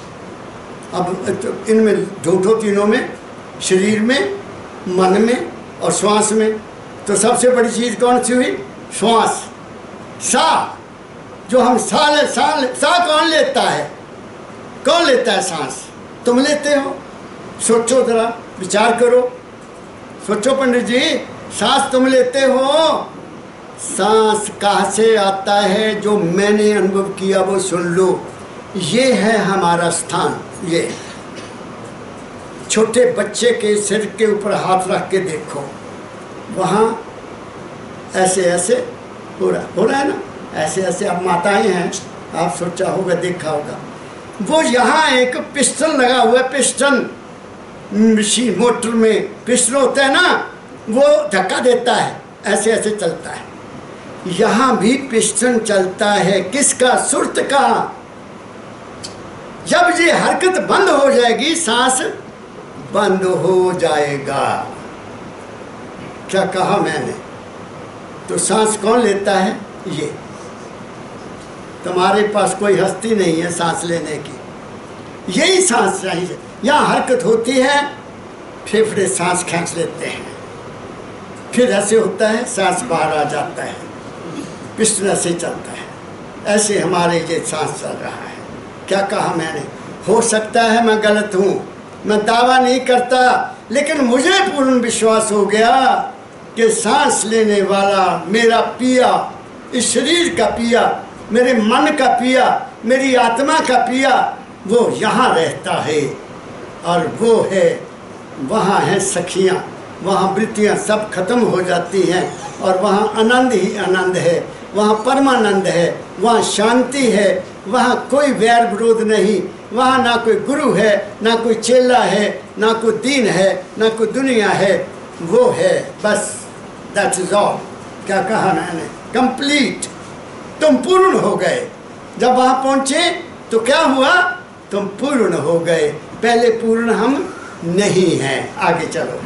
Speaker 1: अब इनमें ढूंढो तीनों में, शरीर में, मन में और श्वास में। तो सबसे बड़ी चीज़ कौन सी हुई? श्वास, सा। जो हम सा कौन लेता है? कौन लेता है सांस? तुम लेते हो। सोचो जरा, विचार करो, सोचो पंडित जी, सांस तुम लेते हो। सांस कहाँ से आता है? जो मैंने अनुभव किया वो सुन लो। ये है हमारा स्थान। ये छोटे बच्चे के सिर के ऊपर हाथ रख के देखो, वहाँ ऐसे ऐसे हो रहा है ना, ऐसे ऐसे। अब माताएं हैं, आप सोचा होगा, देखा होगा, वो यहाँ एक पिस्टन लगा हुआ है। पिस्टन मशीन, मोटर में पिस्टन होता है ना, वो धक्का देता है, ऐसे ऐसे चलता है। यहाँ भी पिस्टन चलता है। किसका? सुरत का। जब ये हरकत बंद हो जाएगी, सांस बंद हो जाएगा। क्या कहा मैंने? तो सांस कौन लेता है? ये। तुम्हारे पास कोई हस्ती नहीं है सांस लेने की, यही सांस चाहिए। यहाँ हरकत होती है, फेफड़े सांस खींच लेते हैं, फिर ऐसे होता है, सांस बाहर आ जाता है, पिस्टन ऐसे चलता है। ऐसे हमारे ये सांस चल रहा है। क्या कहा मैंने? हो सकता है मैं गलत हूँ, मैं दावा नहीं करता, लेकिन मुझे पूर्ण विश्वास हो गया कि सांस लेने वाला मेरा पिया, इस शरीर का पिया, मेरे मन का पिया, मेरी आत्मा का पिया, वो यहाँ रहता है। और वो है, वहाँ है सखियाँ, वहाँ वृत्तियाँ सब खत्म हो जाती हैं, और वहाँ आनंद ही आनंद है, वहाँ परमानंद है, वहाँ शांति है, वहाँ कोई वैर विरोध नहीं, वहाँ ना कोई गुरु है, ना कोई चेला है, ना कोई दीन है, ना कोई दुनिया है। वो है बस, दैट इज ऑल। क्या कहा मैंने? कंप्लीट। तुम पूर्ण हो गए। जब वहाँ पहुँचे तो क्या हुआ? तुम पूर्ण हो गए। पहले पूर्ण हम नहीं हैं। आगे चलो।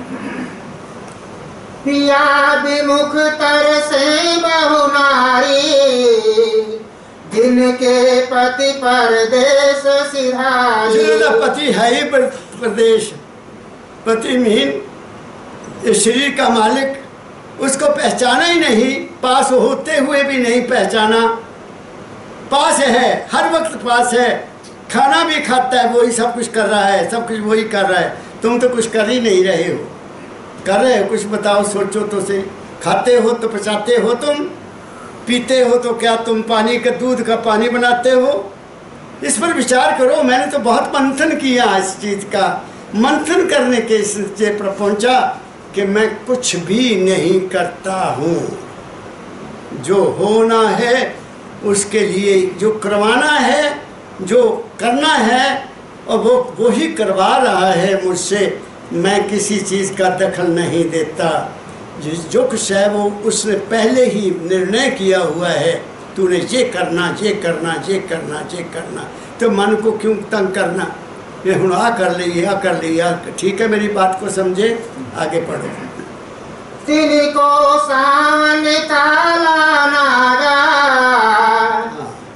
Speaker 2: पिया विमुख तर से बहु नारी, जिनके पति परदेश सिधारी।
Speaker 1: जिनका पति है ही प्रदेश, पति मीन इस शरीर का मालिक, उसको पहचाना ही नहीं, पास होते हुए भी नहीं पहचाना। पास है, हर वक्त पास है, खाना भी खाता है, वही सब कुछ कर रहा है, सब कुछ वही कर रहा है। तुम तो कुछ कर ही नहीं रहे हो। कर रहे हो कुछ? बताओ, सोचो तो सही। खाते हो तो पचाते हो, तुम पीते हो तो क्या तुम पानी का, दूध का पानी बनाते हो? इस पर विचार करो। मैंने तो बहुत मंथन किया इस चीज़ का। मंथन करने के इस पर पहुंचा कि मैं कुछ भी नहीं करता हूँ। जो होना है उसके लिए, जो करवाना है, जो करना है, और वो ही करवा रहा है मुझसे। मैं किसी चीज़ का दखल नहीं देता। जो कुछ है वो उसने पहले ही निर्णय किया हुआ है, तूने ये करना, ये करना, ये करना, ये करना। तो मन को क्यों तंग करना? ये हूँ आ कर लिया, कर लिया। ठीक है, मेरी बात को समझे, आगे पढ़ो।
Speaker 2: तिनको सावन काला नागा, दस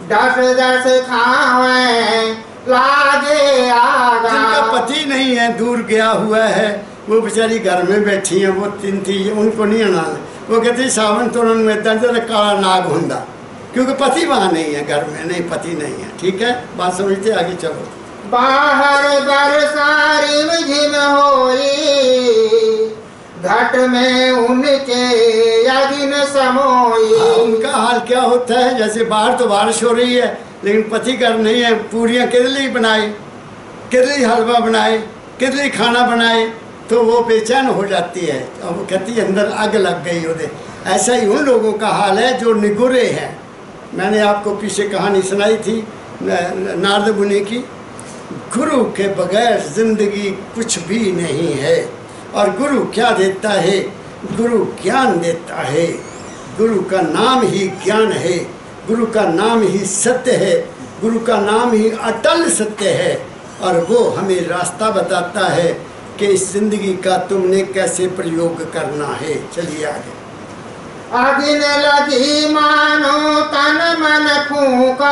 Speaker 2: जस खावे लागे आगा।
Speaker 1: जिनका पति नहीं है, दूर गया हुआ है, वो बेचारी घर में बैठी है, वो तीन थी, उनको नहीं आना। वो कहती सावन तो उन्होंने जरा काला नाग होंदा, क्योंकि पति वहाँ नहीं है, घर में नहीं, पति नहीं है। ठीक है, बात समझते, आगे चलो।
Speaker 2: बाहर बरसारी झिम होई घट में उनके यगिन समोई।
Speaker 1: उनका हाल क्या होता है, जैसे बाहर तो बारिश हो रही है लेकिन पति घर नहीं है, पूरियाँ किरली बनाए, किरली हलवा बनाए, किरली खाना बनाए, तो वो बेचैन हो जाती है और वो कहती है अंदर आग लग गई उधर। ऐसा ही उन लोगों का हाल है जो निगुरे हैं। मैंने आपको पीछे कहानी सुनाई थी नारद मुनि की। गुरु के बगैर जिंदगी कुछ भी नहीं है। और गुरु क्या देता है? गुरु ज्ञान देता है। गुरु का नाम ही ज्ञान है, गुरु का नाम ही सत्य है, गुरु का नाम ही अटल सत्य है। और वो हमें रास्ता बताता है कि इस जिंदगी का तुमने कैसे प्रयोग करना है। चलिए आगे।
Speaker 2: अगिन लगी मानो तन मन फूका,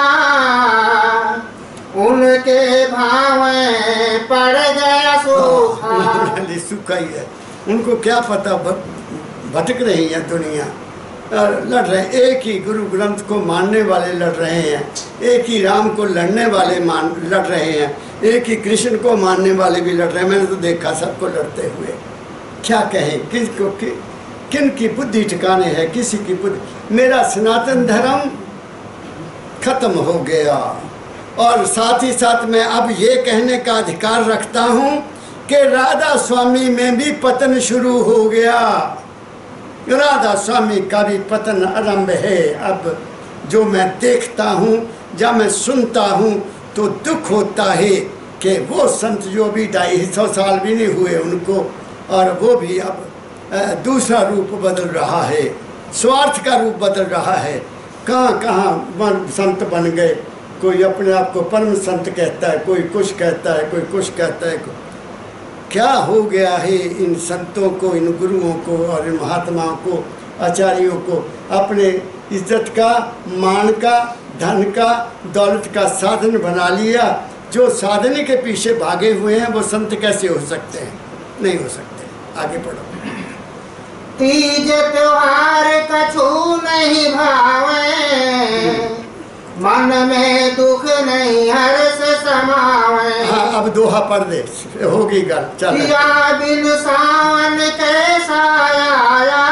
Speaker 2: उनके भावे पड़ गया सूखा।
Speaker 1: सूखा ही है, उनको क्या पता, भटक रही है दुनिया, लड़ रहे। एक ही गुरु ग्रंथ को मानने वाले लड़ रहे हैं, एक ही राम को लड़ने वाले लड़ रहे हैं, एक ही कृष्ण को मानने वाले भी लड़ रहे हैं। मैंने तो देखा सबको लड़ते हुए। क्या कहें, किसको किन की बुद्धि ठिकाने है, किसी की बुद्धि। मेरा सनातन धर्म खत्म हो गया और साथ ही साथ मैं अब ये कहने का अधिकार रखता हूँ कि राधा स्वामी में भी पतन शुरू हो गया। राधा स्वामी का भी पतन आरंभ है। अब जो मैं देखता हूँ, जब मैं सुनता हूँ तो दुख होता है कि वो संत जो भी 250 साल भी नहीं हुए उनको, और वो भी अब दूसरा रूप बदल रहा है, स्वार्थ का रूप बदल रहा है। कहाँ कहाँ संत बन गए। कोई अपने आप को परम संत कहता है, कोई कुछ कहता है, कोई कुछ कहता है। क्या हो गया है इन संतों को, इन गुरुओं को और इन महात्माओं को, आचार्यों को? अपने इज्जत का, मान का, धन का, दौलत का साधन बना लिया। जो साधन के पीछे भागे हुए हैं वो संत कैसे हो सकते हैं? नहीं हो सकते। आगे पढ़ो।
Speaker 2: तीज त्योहार कछु नहीं भावे, मन में दुख नहीं हर्ष समावे।
Speaker 1: हाँ, अब दोहा पढ़ दे, होगी गल। चल।
Speaker 2: या बिन सावन कैसा आया,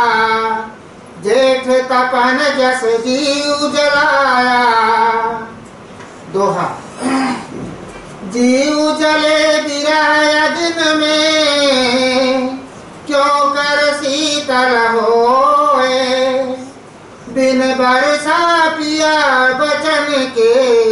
Speaker 2: जेठ तपन जस जीव जलाया। दोहा। जीव जले बिराया दिन में, क्यों कर शीतल होए। बिन बरसा पिया बचन के,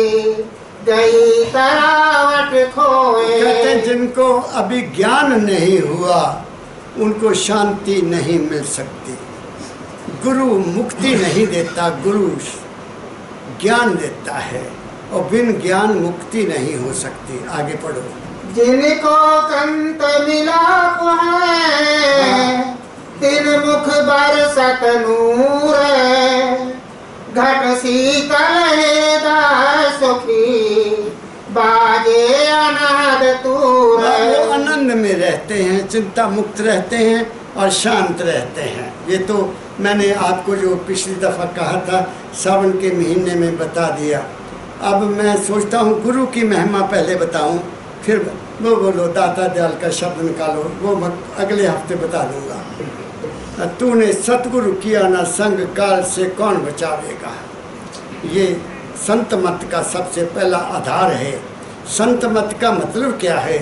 Speaker 2: गई तरावट खोए।
Speaker 1: कहते हैं जिनको अभी ज्ञान नहीं हुआ उनको शांति नहीं मिल सकती। गुरु मुक्ति नहीं देता, गुरु ज्ञान देता है और बिन ज्ञान मुक्ति नहीं हो सकती। आगे पढ़ो।
Speaker 2: जिनको कंत मिला है, दिन मुख बरसत नूर। घट शीतल है सुखी, बाजे अनाद तूर।
Speaker 1: वो आनंद में रहते हैं, चिंता मुक्त रहते हैं और शांत रहते हैं। ये तो मैंने आपको जो पिछली दफ़ा कहा था सावन के महीने में बता दिया। अब मैं सोचता हूँ गुरु की महिमा पहले बताऊँ, फिर वो बोलो दाता दयाल का शब्द निकालो, वो मैं अगले हफ्ते बता दूंगा। तूने सतगुरु किया ना संग, काल से कौन बचावेगा। ये संत मत का सबसे पहला आधार है। संत मत का मतलब क्या है?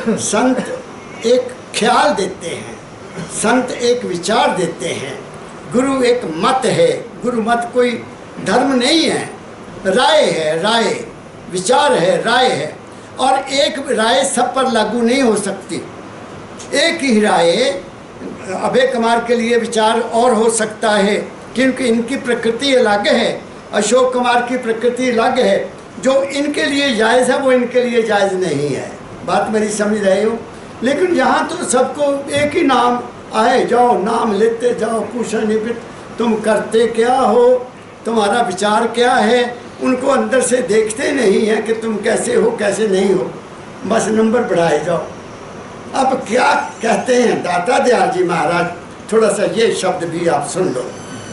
Speaker 1: संत एक ख्याल देते हैं, संत एक विचार देते हैं। गुरु एक मत है। गुरु मत कोई धर्म नहीं है, राय है, राय, विचार है, राय है। और एक राय सब पर लागू नहीं हो सकती। एक ही राय अभय कुमार के लिए विचार और हो सकता है क्योंकि इनकी प्रकृति अलग है, अशोक कुमार की प्रकृति अलग है। जो इनके लिए जायज़ है वो इनके लिए जायज़ नहीं है। बात मेरी समझ रहे हो? लेकिन यहाँ तो सबको एक ही नाम, आए जाओ नाम लेते जाओ, पूछा नहीं फिर तुम करते क्या हो, तुम्हारा विचार क्या है। उनको अंदर से देखते नहीं हैं कि तुम कैसे हो कैसे नहीं हो, बस नंबर बढ़ाए जाओ। अब क्या कहते हैं दाता दयाल जी महाराज, थोड़ा सा ये शब्द भी आप सुन लो।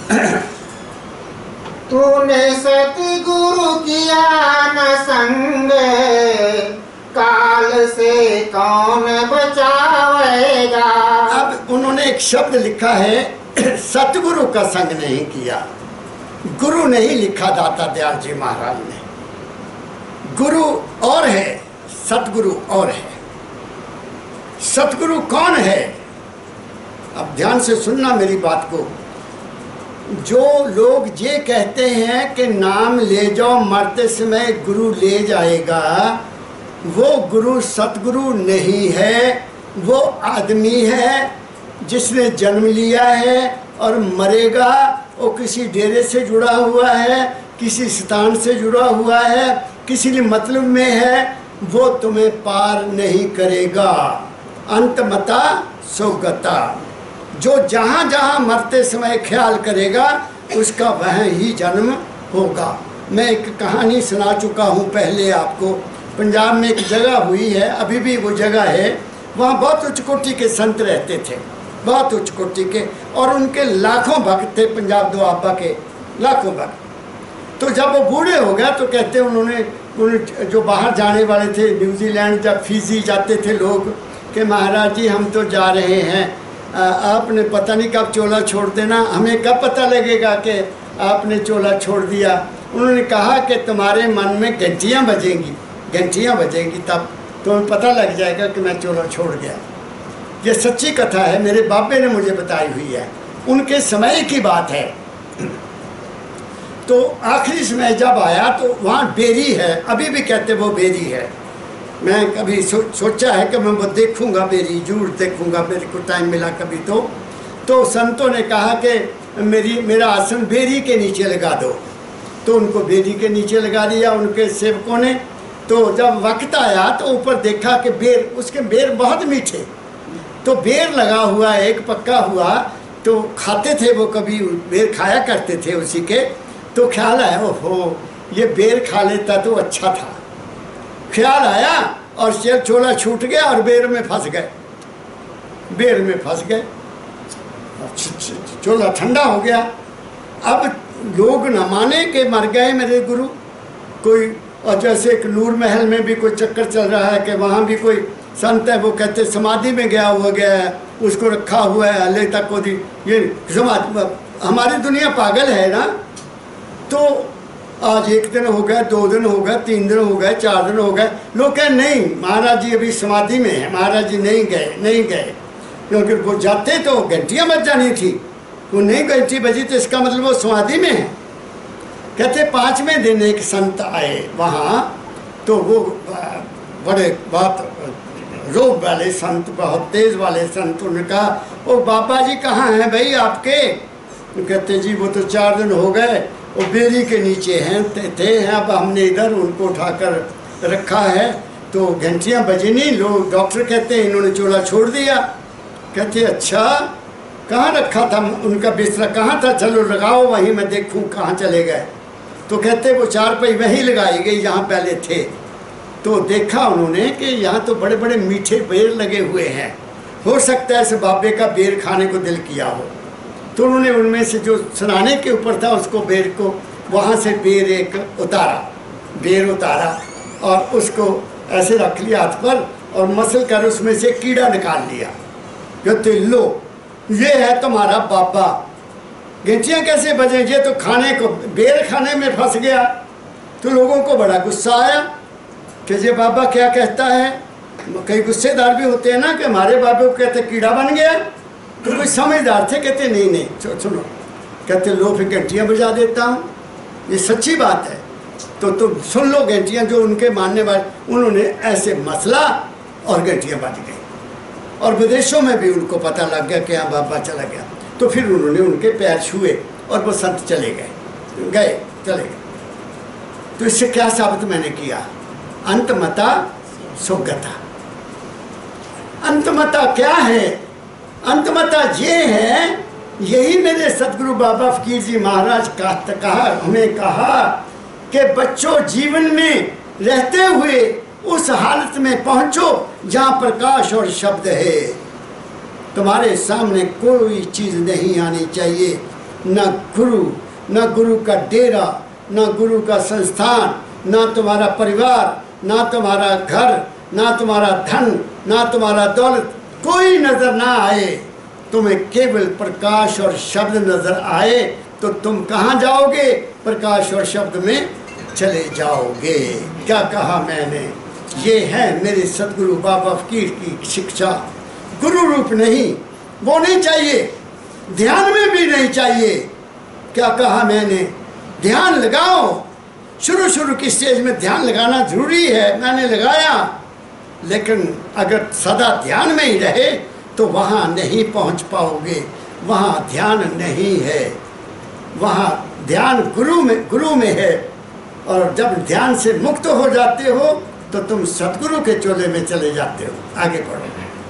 Speaker 2: तूने सतगुरु किया न संग, काल से कौन बचावेगा।
Speaker 1: अब उन्होंने एक शब्द लिखा है, सतगुरु का संग नहीं किया। गुरु नहीं लिखा दाता दयाल जी महाराज ने। गुरु और है, सतगुरु और है। सतगुरु कौन है? अब ध्यान से सुनना मेरी बात को। जो लोग ये कहते हैं कि नाम ले जाओ मरते समय गुरु ले जाएगा, वो गुरु सतगुरु नहीं है। वो आदमी है जिसने जन्म लिया है और मरेगा। वो किसी डेरे से जुड़ा हुआ है, किसी स्थान से जुड़ा हुआ है, किसी मतलब में है, वो तुम्हें पार नहीं करेगा। अंतमता सुगता। जो जहाँ जहाँ मरते समय ख्याल करेगा उसका वह ही जन्म होगा। मैं एक कहानी सुना चुका हूँ पहले आपको। पंजाब में एक जगह हुई है, अभी भी वो जगह है, वहाँ बहुत उच्च कोटि के संत रहते थे, बहुत उच्च कोटि के, और उनके लाखों भक्त थे पंजाब दोआबा के, लाखों भक्त। तो जब वो बूढ़े हो गए तो कहते उन्होंने जो बाहर जाने वाले थे, न्यूजीलैंड या फिजी जाते थे लोग, कि महाराज जी हम तो जा रहे हैं, आपने पता नहीं कब चोला छोड़ देना, हमें कब पता लगेगा कि आपने चोला छोड़ दिया। उन्होंने कहा कि तुम्हारे मन में घंटियाँ बजेंगी, घंटियाँ बजेंगी, तब तुम्हें पता लग जाएगा कि मैं चोला छोड़ गया। ये सच्ची कथा है, मेरे बाबे ने मुझे बताई हुई है, उनके समय की बात है। तो आखिरी समय जब आया तो वहाँ बेरी है, अभी भी कहते वो बेरी है। मैं कभी सोचा है कि मैं वो देखूंगा, बेरी जरूर देखूंगा, मेरे को टाइम मिला कभी। तो संतों ने कहा कि मेरा आसन बेरी के नीचे लगा दो। तो उनको बेरी के नीचे लगा दिया उनके सेवकों ने। तो जब वक्त आया तो ऊपर देखा कि बेर, उसके बेर बहुत मीठे, तो बेर लगा हुआ एक पक्का हुआ, तो खाते थे वो, कभी बेर खाया करते थे उसी के। तो ख्याल आया, ओहो ये बेर खा लेता तो अच्छा था। ख्याल आया और चोला छूट गया और बेर में फंस गए, बेर में फंस गए, चोला ठंडा हो गया। अब लोग न माने के मर गए मेरे गुरु कोई। और जैसे एक नूर महल में भी कोई चक्कर चल रहा है कि वहाँ भी कोई संत है, वो कहते समाधि में गया है, उसको रखा हुआ है हले तक को दी। ये समाधि, हमारी दुनिया पागल है ना। तो आज 1 दिन हो गया, 2 दिन हो गए, 3 दिन हो गए, 4 दिन हो गए, लोग कहें नहीं महाराज जी अभी समाधि में है, महाराज जी नहीं गए, नहीं गए। क्योंकि वो जाते तो घंटियाँ बज जानी थी, वो नहीं घंटी बजी तो इसका मतलब वो समाधि में है। कहते 5वें दिन एक संत आए वहाँ, तो वो बड़े बहुत रोब वाले संत, बहुत तेज वाले संत, उन्होंने कहा ओ बाबा जी कहाँ हैं भाई आपके? तो कहते जी वो तो 4 दिन हो गए, वो बेरी के नीचे हैं थे हैं, अब हमने इधर उनको उठाकर रखा है, तो घंटियाँ बजी नहीं। लोग डॉक्टर कहते हैं इन्होंने चोला छोड़ दिया। कहते अच्छा कहाँ रखा था उनका बिस्तरा, कहाँ था, चलो लगाओ वहीं मैं देखूँ कहाँ चले गए। तो कहते वो 4 पहिए वहीं लगाई गई जहाँ पहले थे। तो देखा उन्होंने कि यहाँ तो बड़े बड़े मीठे बेर लगे हुए हैं, हो सकता है इस बाबे का बेर खाने को दिल किया हो। तो उन्होंने उनमें से जो सुनाने के ऊपर था उसको बेर को, वहाँ से बेर एक उतारा, बेर उतारा और उसको ऐसे रख लिया हाथ पर और मसल कर उसमें से कीड़ा निकाल लिया। कहते लो ये है तुम्हारा बाबा। घंटियाँ कैसे बजे? ये तो खाने को, बेर खाने में फंस गया। तो लोगों को बड़ा गुस्सा आया कि ये बाबा क्या कहता है। कई गुस्सेदार भी होते हैं ना कि हमारे बाबे को कहते कीड़ा बन गया। तो कोई समझदार थे, कहते नहीं नहीं सुनो, कहते लो फिर घंटियाँ बजा देता हूँ, ये सच्ची बात है। तो तुम सुन लो घंटियाँ, जो उनके मानने वाले, उन्होंने ऐसे मसला और घंटियाँ बज गई। और विदेशों में भी उनको पता लग गया कि हाँ बाबा चला गया। तो फिर उन्होंने उनके पैर छुए और वो संत चले गए, चले गए। तो इससे क्या साबित मैंने किया? अंतमता सुगता। अंतमता क्या है? अंतमता ये है, यही मेरे सतगुरु बाबा फकीर जी महाराज का कहा, हमें कहा कि बच्चों जीवन में रहते हुए उस हालत में पहुंचो जहां प्रकाश और शब्द है। तुम्हारे सामने कोई चीज नहीं आनी चाहिए, न गुरु का डेरा, न गुरु का संस्थान, न तुम्हारा परिवार, न तुम्हारा घर, न तुम्हारा धन, न तुम्हारा दौलत, कोई नजर ना आए। तुम्हें केवल प्रकाश और शब्द नजर आए तो तुम कहाँ जाओगे? प्रकाश और शब्द में चले जाओगे। क्या कहा मैंने? ये है मेरे सदगुरु बाबा फकीर की शिक्षा। गुरु रूप नहीं, वो नहीं चाहिए, ध्यान में भी नहीं चाहिए। क्या कहा मैंने? ध्यान लगाओ। शुरू की स्टेज में ध्यान लगाना जरूरी है, मैंने लगाया, लेकिन अगर सदा ध्यान में ही रहे तो वहाँ नहीं पहुँच पाओगे। वहाँ ध्यान नहीं है, वहाँ ध्यान गुरु में है। और जब ध्यान से मुक्त हो जाते हो तो तुम सतगुरु के चोले में चले जाते हो। आगे पढ़ो।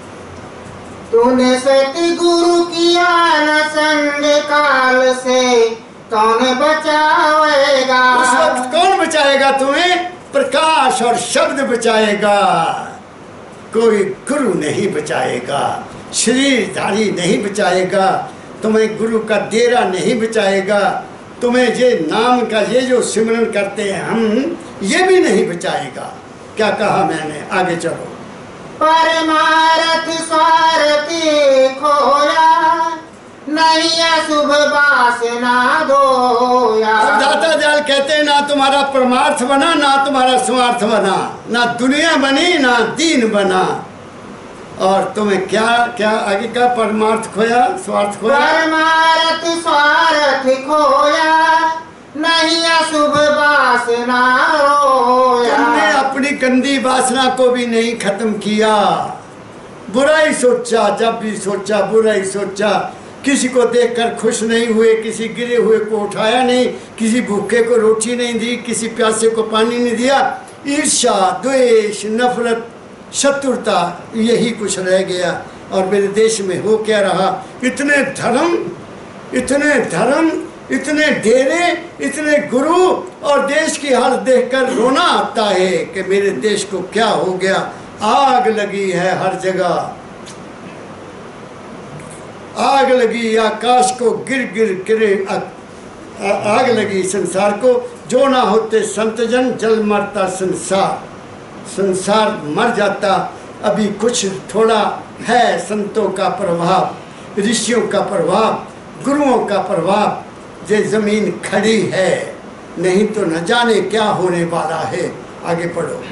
Speaker 2: तूने सतगुरु किया न संग काल से, कौन बचाएगा?
Speaker 1: उस वक्त कौन बचाएगा तुम्हें? प्रकाश और शब्द बचाएगा, कोई गुरु नहीं बचाएगा, शरीरधारी नहीं बचाएगा, तुम्हें गुरु का डेरा नहीं बचाएगा, तुम्हें ये नाम का ये जो सिमरन करते हैं हम, ये भी नहीं बचाएगा। क्या कहा मैंने? आगे चलो।
Speaker 2: परमारथ स्वार्थी खोया, नहीं शुभ वासना धोया।
Speaker 1: दाता दयाल कहते हैं ना तुम्हारा परमार्थ बना, ना तुम्हारा स्वार्थ बना, ना दुनिया बनी, ना दीन बना। और तुम्हें क्या क्या आगे का परमार्थ खोया, स्वार्थ खोया?
Speaker 2: परमार्थ स्वार्थ खोया, नहीं शुभ वासना रोया।
Speaker 1: तुमने अपनी गंदी वासना को भी नहीं खत्म किया। बुरा ही सोचा, जब भी सोचा बुरा ही सोचा। किसी को देखकर खुश नहीं हुए, किसी गिरे हुए को उठाया नहीं, किसी भूखे को रोटी नहीं दी, किसी प्यासे को पानी नहीं दिया। ईर्ष्या, द्वेष, नफरत, शत्रुता, यही कुछ रह गया। और मेरे देश में हो क्या रहा? इतने धर्म, इतने डेरे, इतने गुरु, और देश की हालत देखकर रोना आता है कि मेरे देश को क्या हो गया। आग लगी है हर जगह, आग लगी आकाश को, गिरे आग लगी संसार को। जो ना होते संतजन, जल मरता संसार मर जाता। अभी कुछ थोड़ा है संतों का प्रभाव, ऋषियों का प्रभाव, गुरुओं का प्रभाव, ये जमीन खड़ी है, नहीं तो न जाने क्या होने वाला है। आगे पढ़ो।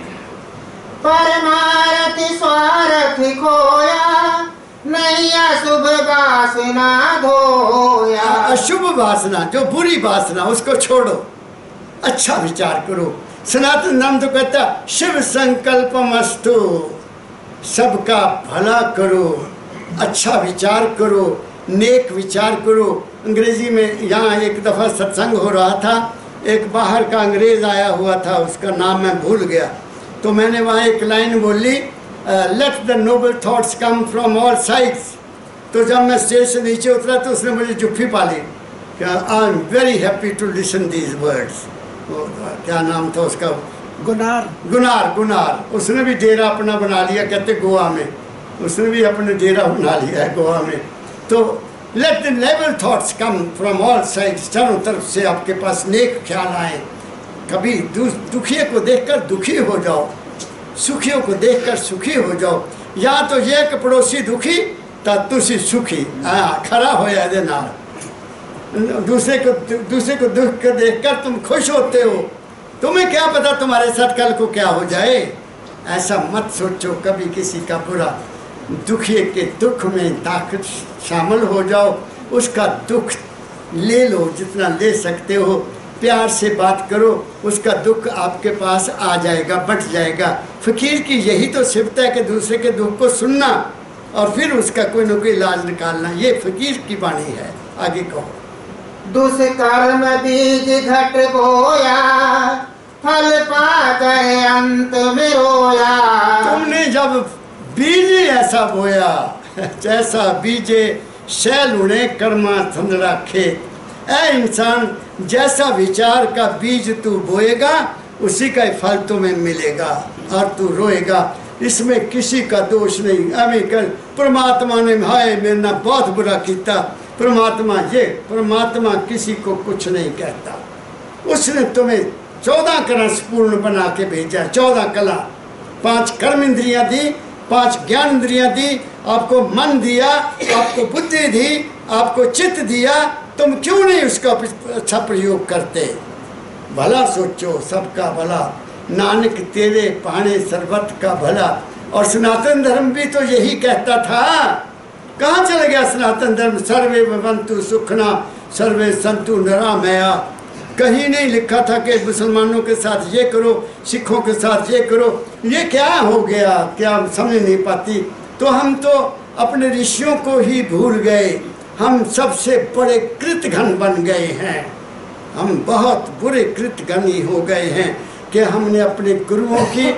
Speaker 2: परमारथ स्वार्थ खोया, नहीं अशुभ वासना धोया।
Speaker 1: अशुभ वासना, जो बुरी वासना, उसको छोड़ो, अच्छा विचार करो। सनातन धर्म तो कहता शिव संकल्पमस्तु, सबका भला करो, अच्छा विचार करो, नेक विचार करो। अंग्रेजी में यहाँ एक दफ़ा सत्संग हो रहा था, एक बाहर का अंग्रेज आया हुआ था, उसका नाम मैं भूल गया, तो मैंने वहाँ एक लाइन बोली, let the noble thoughts come from all sides. तो जब मैं स्टेज से नीचे उतरा तो उसने मुझे जुफ्फी पाली, I am very happy to listen these words. क्या नाम था उसका? गुनार। उसने भी डेरा अपना बना लिया, कहते गोवा में, उसने भी अपने डेरा बना लिया है गोवा में। तो लेट द लेवल thoughts come from all sides, चारों तरफ से आपके पास नेक ख्याल आए। कभी दुखिए को देखकर दुखी हो जाओ, सुखियों को देखकर सुखी हो जाओ। या तो ये कि पड़ोसी दुखी तो तुसी सुखी, खरा हो दे नाल। दूसरे को दुख को देखकर तुम खुश होते हो, तुम्हें क्या पता तुम्हारे साथ कल को क्या हो जाए। ऐसा मत सोचो कभी किसी का बुरा। दुखिए के दुख में दाखिल शामिल हो जाओ, उसका दुख ले लो जितना ले सकते हो, प्यार से बात करो, उसका दुख आपके पास आ जाएगा, बट जाएगा। फकीर की यही तो सिफत है कि दूसरे के दुख को सुनना और फिर उसका कोई न कोई इलाज निकालना। ये फकीर की वाणी है। आगे कहो।
Speaker 2: दुष्कर्म बीज घट बोया, फल पा गए अंत में रोया।
Speaker 1: तुमने जब बीज ऐसा बोया, जैसा बीजे शैल उड़े कर्मा थंदड़ा खेत, ऐ इंसान, जैसा विचार का बीज तू बोएगा उसी का फल तुम्हें मिलेगा और तू रोएगा। इसमें किसी का दोष नहीं। हमें कल परमात्मा ने हाय मेरे ना बहुत बुरा किया, परमात्मा किसी को कुछ नहीं कहता। उसने तुम्हें 14 कलश पूर्ण बना के भेजा। 14 कला, 5 कर्म इंद्रियां दी, 5 ज्ञान इंद्रियां दी, आपको मन दिया, आपको बुद्धि दी, आपको चित्त दिया। तुम क्यों नहीं उसका अच्छा प्रयोग करते? भला सोचो सबका भला, नानक तेरे पाने सर्वत का भला। और सनातन धर्म भी तो यही कहता था। कहाँ चल गया सनातन धर्म? सर्वे भवन्तु सुखना सर्वे संतु निरामया। कहीं नहीं लिखा था कि मुसलमानों के साथ ये करो, सिखों के साथ ये करो। ये क्या हो गया, क्या समझ नहीं पाती। तो हम तो अपने ऋषियों को ही भूल गए। हम सबसे बड़े कृतघ्न बन गए हैं। हम बहुत बुरे कृतघ्नी हो गए हैं कि हमने अपने गुरुओं की,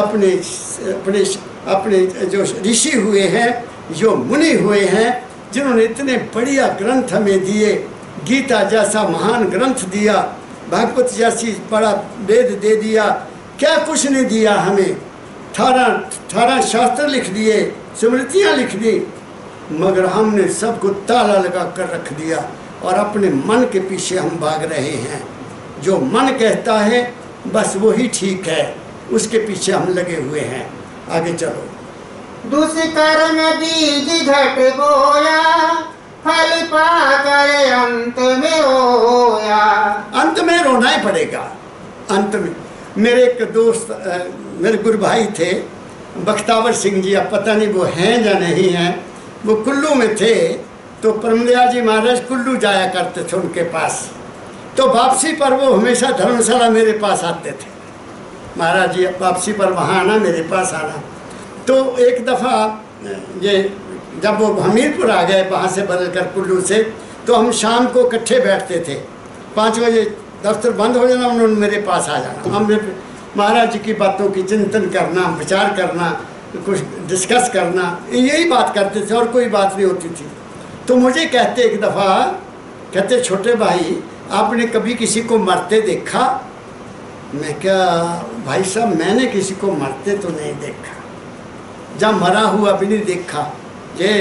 Speaker 1: अपने जो ऋषि हुए हैं, जो मुनि हुए हैं, जिन्होंने इतने बढ़िया ग्रंथ हमें दिए, गीता जैसा महान ग्रंथ दिया, भागवत जैसी बड़ा वेद दे दिया, क्या कुछ नहीं दिया हमें। 18 शास्त्र लिख दिए, स्मृतियाँ लिख दी, मगर हमने सबको ताला लगा कर रख दिया और अपने मन के पीछे हम भाग रहे हैं। जो मन कहता है बस वही ठीक है, उसके पीछे हम लगे हुए हैं। आगे चलो।
Speaker 2: दुष्कर्म बीज घट बोया, फल पाकर अंत में रोया।
Speaker 1: अंत में रोना ही पड़ेगा। अंत में मेरे एक दोस्त, मेरे गुरु भाई थे बख्तावर सिंह जी, अब पता नहीं वो हैं या नहीं हैं, वो कुल्लू में थे। तो परमदयाल जी महाराज कुल्लू जाया करते थे उनके पास। तो वापसी पर वो हमेशा धर्मशाला मेरे पास आते थे। महाराज जी वापसी पर वहाँ आना, मेरे पास आना। तो एक दफ़ा ये जब वो हमीरपुर आ गए वहाँ से बदल कर कुल्लू से, तो हम शाम को इकट्ठे बैठते थे। 5 बजे दफ्तर बंद हो जाना, उन्होंने मेरे पास आ जाना। हमने महाराज जी की बातों की चिंतन करना, विचार करना, कुछ डिस्कस करना, यही बात करते थे और कोई बात नहीं होती थी। तो मुझे कहते एक दफ़ा, कहते छोटे भाई आपने कभी किसी को मरते देखा? मैं क्या भाई साहब, मैंने किसी को मरते तो नहीं देखा, जब मरा हुआ भी नहीं देखा। ये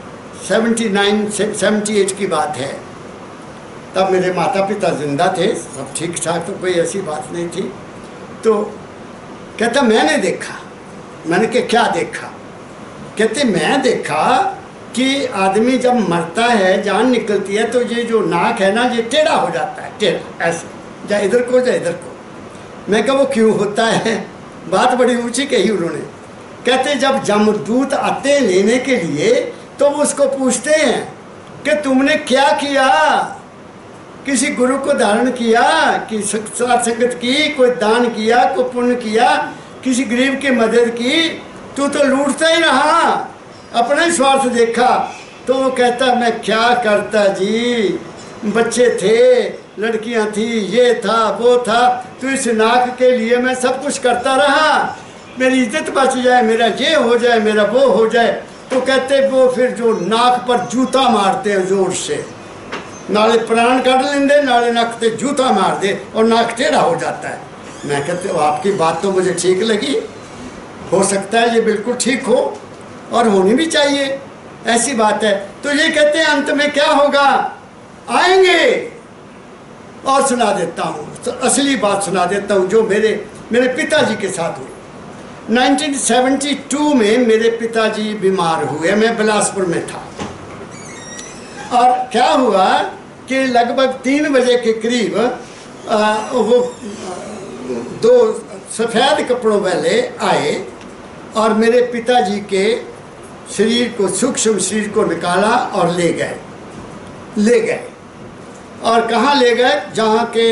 Speaker 1: 78 की बात है। तब मेरे माता पिता जिंदा थे, सब ठीक ठाक, तो कोई ऐसी बात नहीं थी। तो कहता मैंने देखा। मैंने क्या देखा? कहते मैं देखा कि आदमी जब मरता है, जान निकलती है, तो ये जो नाक है ना, ये टेढ़ा हो जाता है, टेढ़ा ऐसे, जा इधर को जा इधर को। मैं कहा वो क्यों होता है? बात बड़ी ऊंची कही उन्होंने। कहते जब जमदूत आते हैं लेने के लिए, तो वो उसको पूछते हैं कि तुमने क्या किया, किसी गुरु को धारण किया, कि साथ संगत की, कोई दान किया, कोई पुण्य किया, किसी गरीब की मदद की, तू तो लूटता ही रहा, अपना ही स्वार्थ देखा। तो वो कहता मैं क्या करता जी, बच्चे थे, लड़कियां थी, ये था वो था, तो इस नाक के लिए मैं सब कुछ करता रहा, मेरी इज्जत बच जाए, मेरा ये हो जाए, मेरा वो हो जाए। तो कहते वो फिर जो नाक पर जूता मारते हैं जोर से, नाले प्राण काट लेंदे, नाले नाक पे जूता मार दे और नाक टेढ़ा हो जाता है। मैं कहते हो आपकी बात तो मुझे ठीक लगी, हो सकता है ये बिल्कुल ठीक हो और होनी भी चाहिए, ऐसी बात है। तो ये कहते हैं अंत में क्या होगा, आएंगे। और सुना देता हूँ, तो असली बात सुना देता हूँ जो मेरे पिताजी के साथ हुई। 1972 में मेरे पिताजी बीमार हुए, मैं बिलासपुर में था। और क्या हुआ कि लगभग 3 बजे के करीब वो 2 सफ़ेद कपड़ों वाले आए और मेरे पिताजी के शरीर को, सूक्ष्म शरीर को निकाला और ले गए। और कहाँ ले गए? जहाँ के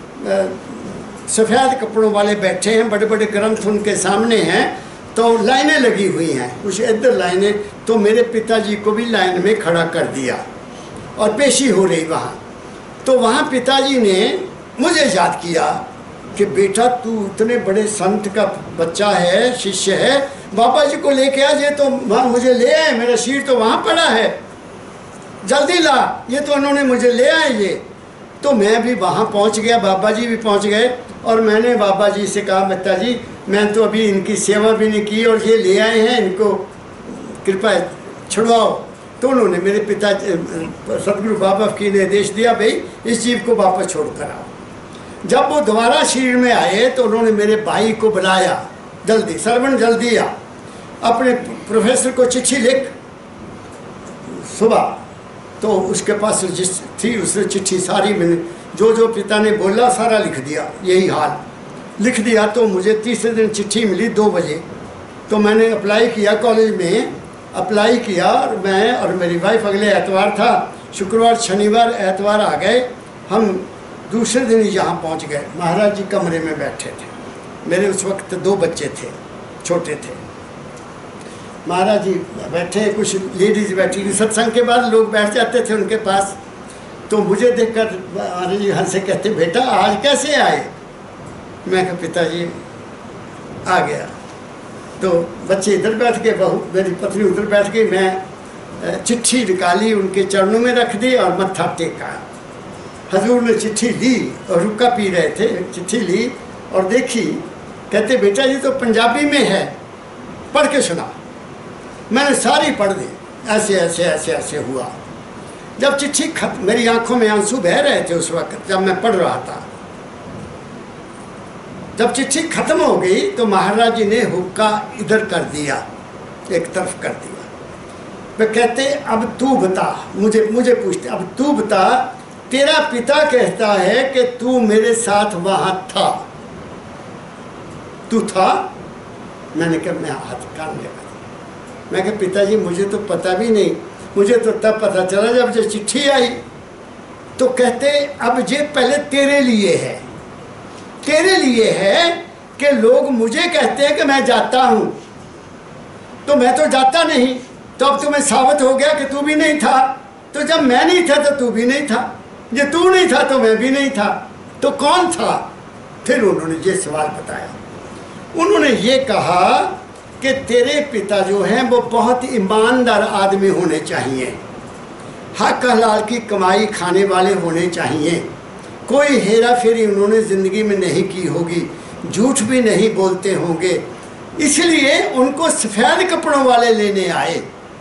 Speaker 1: सफ़ेद कपड़ों वाले बैठे हैं, बड़े बड़े ग्रंथ उनके सामने हैं, तो लाइनें लगी हुई हैं, कुछ इधर लाइनें, तो मेरे पिताजी को भी लाइन में खड़ा कर दिया और पेशी हो रही वहाँ। तो वहाँ पिताजी ने मुझे याद किया कि बेटा तू इतने बड़े संत का बच्चा है, शिष्य है, बाबा जी को लेके आ, ये तो वहाँ मुझे ले आए, मेरा शीर तो वहाँ पड़ा है, जल्दी ला, ये तो उन्होंने मुझे ले आए ये। तो मैं भी वहाँ पहुँच गया, बाबा जी भी पहुँच गए, और मैंने बाबा जी से कहा, बता जी मैं तो अभी इनकी सेवा भी नहीं की और ये ले आए हैं, इनको कृपया छुड़वाओ। तो उन्होंने, मेरे पिता सदगुरु बाबा की ने आदेश दिया, भाई इस जीव को वापस छोड़ कर आओ। जब वो दोबारा शरीर में आए तो उन्होंने मेरे भाई को बुलाया, जल्दी सरवण जल्दी आ, अपने प्रोफेसर को चिट्ठी लिख सुबह। तो उसके पास जिस थी उसने चिट्ठी सारी, मैंने जो जो पिता ने बोला सारा लिख दिया, यही हाल लिख दिया। तो मुझे तीसरे दिन चिट्ठी मिली 2 बजे। तो मैंने अप्लाई किया, कॉलेज में अप्लाई किया, और मैं और मेरी वाइफ, अगले एतवार था, शुक्रवार शनिवार एतवार आ गए। हम दूसरे दिन यहाँ पहुँच गए। महाराज जी कमरे में बैठे थे, मेरे उस वक्त 2 बच्चे थे, छोटे थे। महाराज जी बैठे, कुछ लेडीज बैठी थी, सत्संग के बाद लोग बैठ जाते थे उनके पास। तो मुझे देखकर महाराज जी हंसे, कहते बेटा आज कैसे आए? मैं कहा पिताजी आ गया। तो बच्चे इधर बैठ के, बहू मेरी पत्नी उधर बैठ गई। मैं चिट्ठी निकाली, उनके चरणों में रख दी और मत्था टेका। हजूर ने चिट्ठी ली और रुक्का पी रहे थे, चिट्ठी ली और देखी। कहते बेटा जी तो पंजाबी में है, पढ़ के सुना। मैंने सारी पढ़ दी, ऐसे ऐसे ऐसे ऐसे हुआ। जब चिट्ठी खत्म, मेरी आंखों में आंसू बह रहे थे उस वक्त जब मैं पढ़ रहा था। जब चिट्ठी खत्म हो गई तो महाराज जी ने हुक्का इधर कर दिया, एक तरफ कर दिया। वे कहते अब तू बता, मुझे पूछते, अब तू बता, तेरा पिता कहता है कि तू मेरे साथ वहां था, तू था? मैंने कहा, मैं हाथ कान लगा। मैं कहा पिताजी मुझे तो पता भी नहीं, मुझे तो तब पता चला जब जो चिट्ठी आई। तो कहते अब ये पहले तेरे लिए है, तेरे लिए है कि लोग मुझे कहते हैं कि मैं जाता हूँ, तो मैं तो जाता नहीं। तो अब तुम्हें साबित हो गया कि तू भी नहीं था। तो जब मैं नहीं था तो तू भी नहीं था, ये तू नहीं था तो मैं भी नहीं था, तो कौन था? फिर उन्होंने ये सवाल बताया। उन्होंने ये कहा कि तेरे पिता जो हैं वो बहुत ईमानदार आदमी होने चाहिए, हक हलाल की कमाई खाने वाले होने चाहिए, कोई हेरा फेरी उन्होंने ज़िंदगी में नहीं की होगी, झूठ भी नहीं बोलते होंगे, इसलिए उनको सफ़ेद कपड़ों वाले लेने आए।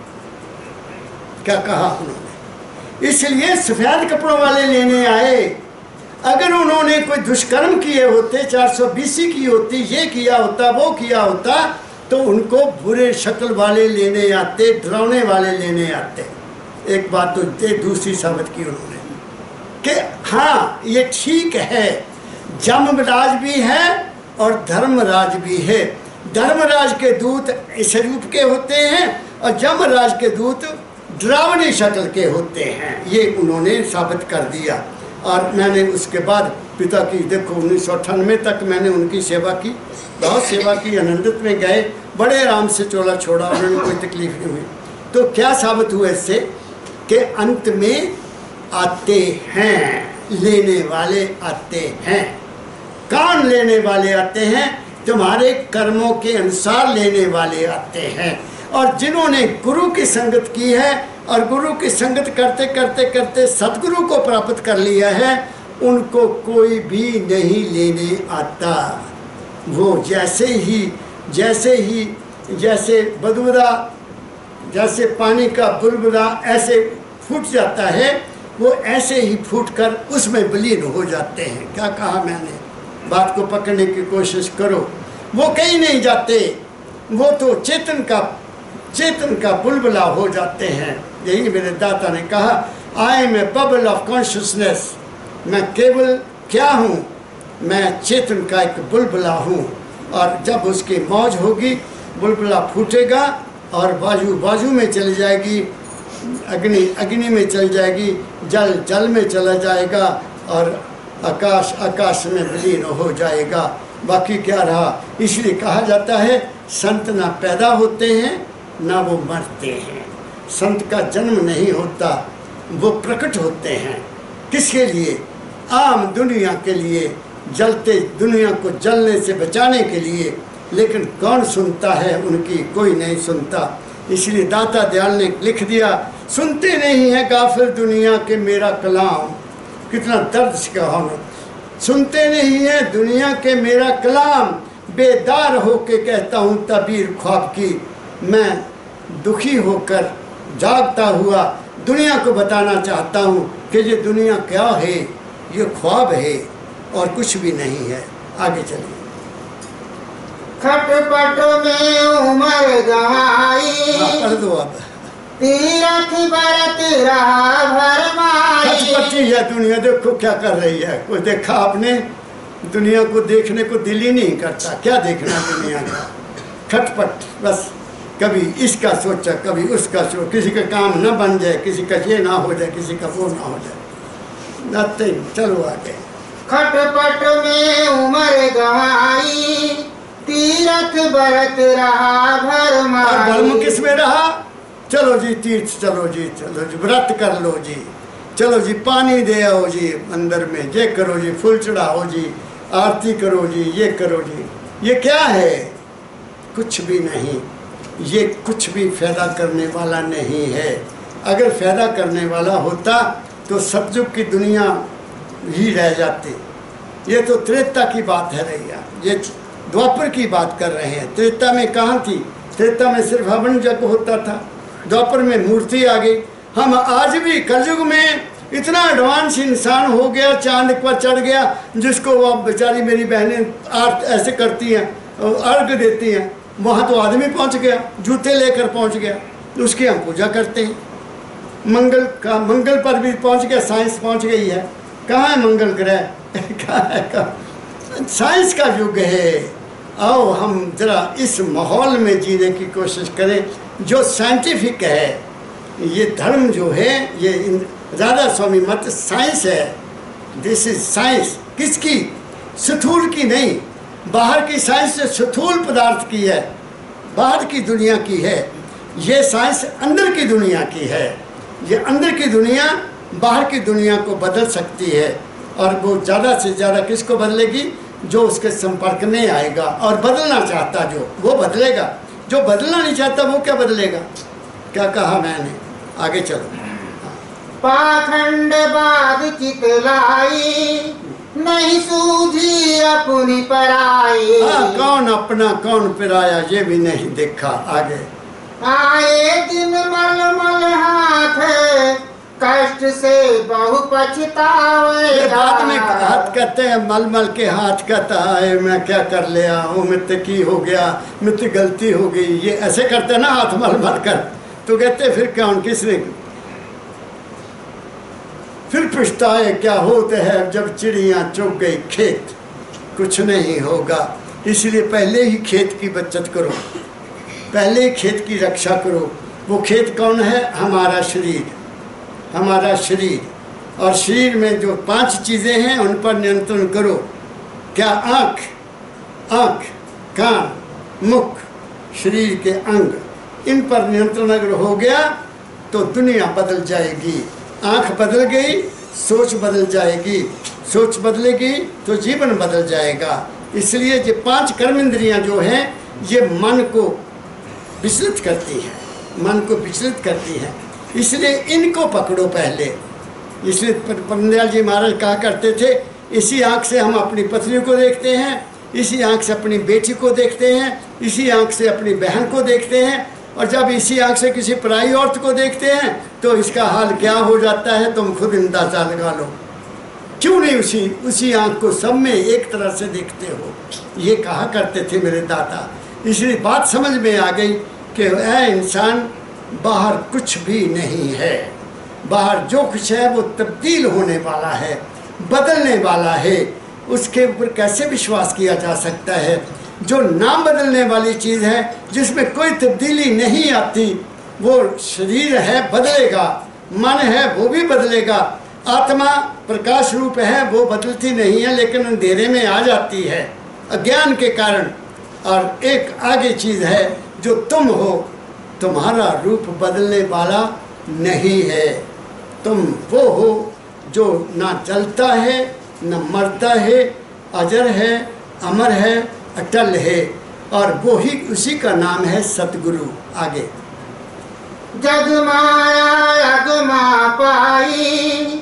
Speaker 1: क्या कहा उन्होंने? इसलिए सफ़ेद कपड़ों वाले लेने आए। अगर उन्होंने कोई दुष्कर्म किए होते, 420 की होती, ये किया होता, वो किया होता, तो उनको बुरे शक्ल वाले लेने आते, डरावने वाले लेने आते। एक बात तो दूसरी साबित की उन्होंने कि हाँ ये ठीक है, जमराज भी है और धर्मराज भी है। धर्मराज के दूत इस रूप के होते हैं और जमराज के दूत डरावनी शक्ल के होते हैं, ये उन्होंने साबित कर दिया। और मैंने उसके बाद पिता की, देखो 1998 तक मैंने उनकी सेवा की, बहुत सेवा की। आनंदित में गए, बड़े आराम से चोला छोड़ा, उन्होंने कोई तकलीफ नहीं हुई। तो क्या साबित हुआ इससे कि अंत में आते हैं, लेने वाले आते हैं। कौन लेने वाले आते हैं? तुम्हारे कर्मों के अनुसार लेने वाले आते हैं। और जिन्होंने गुरु की संगत की है और गुरु की संगत करते करते करते सतगुरु को प्राप्त कर लिया है, उनको कोई भी नहीं लेने आता। वो जैसे बदबूदा, जैसे पानी का बुलबुला ऐसे फूट जाता है, वो ऐसे ही फूटकर उसमें विलीन हो जाते हैं। क्या कहा मैंने? बात को पकड़ने की कोशिश करो। वो कहीं नहीं जाते, वो तो चेतन का बुलबुला हो जाते हैं। यही मेरे दाता ने कहा, I am a bubble of consciousness. मैं केवल क्या हूँ? मैं चेतन का एक बुलबुला हूँ। और जब उसकी मौज होगी, बुलबुला फूटेगा और बाजू में चली जाएगी, अग्नि में चली जाएगी, जल में चला जाएगा और आकाश में विलीन हो जाएगा। बाकी क्या रहा? इसलिए कहा जाता है संत ना पैदा होते हैं ना वो मरते हैं। संत का जन्म नहीं होता, वो प्रकट होते हैं। किसके लिए? आम दुनिया के लिए, जलते दुनिया को जलने से बचाने के लिए। लेकिन कौन सुनता है उनकी? कोई नहीं सुनता। इसलिए दाता दयाल ने लिख दिया, सुनते नहीं है गाफिल दुनिया के मेरा कलाम, कितना दर्द का होना। सुनते नहीं है दुनिया के मेरा कलाम, बेदार होके कहता हूँ तबीर ख्वाब की। मैं दुखी होकर जागता हुआ दुनिया को बताना चाहता हूँ कि ये दुनिया क्या है, ये ख्वाब है और कुछ भी नहीं है। आगे चलिए।
Speaker 2: खटपट में उम्र गवाई,
Speaker 1: पढ़ दो अब।
Speaker 2: तीरथ बरत रहा भरमाई।
Speaker 1: खटपटी है दुनिया, देखो क्या कर रही है। कोई देखा आपने? दुनिया को देखने को दिल ही नहीं करता। क्या देखना दुनिया का? खटपट बस, कभी इसका सोचा कभी उसका सोचा, किसी का काम न बन जाए, किसी का ये ना हो जाए, किसी का वो ना हो जाए। नथिंग। चलो आगे।
Speaker 2: खटपट में उम्र गवाई, तीरथ बरत रहा भरमाई।
Speaker 1: धर्म किस में रहा? चलो जी तीर्थ, चलो जी व्रत कर लो जी, चलो जी पानी दे आओ जी मंदिर में, ये करो जी, फूल चढ़ाओ जी, आरती करो जी, ये करो जी। ये क्या है? कुछ भी नहीं। ये कुछ भी फायदा करने वाला नहीं है। अगर फायदा करने वाला होता तो सतयुग की दुनिया ही रह जाती। ये तो त्रेता की बात है भैया, ये द्वापर की बात कर रहे हैं। त्रेता में कहाँ थी? त्रेता में सिर्फ हवन यज्ञ होता था, द्वापर में मूर्ति आ गई। हम आज भी कलयुग में इतना एडवांस इंसान हो गया, चांद पर चढ़ गया, जिसको वो बेचारी मेरी बहनें आर्ट ऐसे करती हैं, अर्घ देती हैं, वहाँ तो आदमी पहुँच गया, जूते लेकर पहुँच गया, उसकी हम पूजा करते हैं। मंगल पर भी पहुँच गया, साइंस पहुँच गई है। कहाँ है मंगल ग्रह? कहाँ है? साइंस का युग है। आओ हम जरा इस माहौल में जीने की कोशिश करें जो साइंटिफिक है। ये धर्म जो है ये राधा स्वामी मत साइंस है। This is science. किसकी? स्थूल की नहीं। बाहर की साइंस जो स्थूल पदार्थ की है, बाहर की दुनिया की है। ये साइंस अंदर की दुनिया की है। ये अंदर की दुनिया बाहर की दुनिया को बदल सकती है, और वो ज़्यादा से ज़्यादा किसको बदलेगी? जो उसके संपर्क में आएगा और बदलना चाहता जो, वो बदलेगा। जो बदलना नहीं चाहता वो क्या बदलेगा? क्या कहा मैंने? आगे चलो।
Speaker 2: पाखंड बाद चितलाई, नहीं सूझी अपनी पराई।
Speaker 1: कौन अपना कौन पराया ये भी नहीं देखा। आगे।
Speaker 2: आए दिन मल मल हाथ, कष्ट से बहु पछतावे।
Speaker 1: बात में हाथ कहते हैं, मल मल के हाथ कहता है मैं क्या कर लिया हूँ, मुझसे की हो गया, मुझसे गलती हो गई। ये ऐसे करते ना हाथ मल मल कर, तो कहते फिर कौन किसने? फिर पछताए क्या होते हैं जब चिड़ियाँ चुग गई खेत, कुछ नहीं होगा। इसलिए पहले ही खेत की बचत करो, पहले ही खेत की रक्षा करो। वो खेत कौन है? हमारा शरीर। हमारा शरीर, और शरीर में जो 5 चीज़ें हैं उन पर नियंत्रण करो। क्या? आँख, कान, मुख, शरीर के अंग, इन पर नियंत्रण अगर हो गया तो दुनिया बदल जाएगी। आँख बदल गई, सोच बदल जाएगी, सोच बदलेगी तो जीवन बदल जाएगा। इसलिए ये 5 कर्म इंद्रियाँ जो हैं ये मन को विचलित करती हैं, मन को विचलित करती हैं। इसलिए इनको पकड़ो पहले। इसलिए पंडित जी महाराज कहा करते थे, इसी आँख से हम अपनी पत्नी को देखते हैं, इसी आँख से अपनी बेटी को देखते हैं, इसी आँख से अपनी बहन को देखते हैं, और जब इसी आँख से किसी पराई औरत को देखते हैं तो इसका हाल क्या हो जाता है तुम खुद अंदाजा लगा लो। क्यों नहीं उसी आँख को सब में एक तरह से देखते हो? ये कहा करते थे मेरे दादा। इसलिए बात समझ में आ गई कि ऐ इंसान, बाहर कुछ भी नहीं है। बाहर जो कुछ है वो तब्दील होने वाला है, बदलने वाला है। उसके ऊपर कैसे विश्वास किया जा सकता है? जो नाम बदलने वाली चीज़ है, जिसमें कोई तब्दीली नहीं आती, वो शरीर है बदलेगा, मन है वो भी बदलेगा, आत्मा प्रकाश रूप है वो बदलती नहीं है लेकिन अंधेरे में आ जाती है अज्ञान के कारण। और एक आगे चीज़ है जो तुम हो, तुम्हारा रूप बदलने वाला नहीं है। तुम वो हो जो ना जलता है न मरता है, अजर है, अमर है, अटल है, और वो ही उसी का नाम है सतगुरु। आगे।
Speaker 2: जग माया अगमा पाई,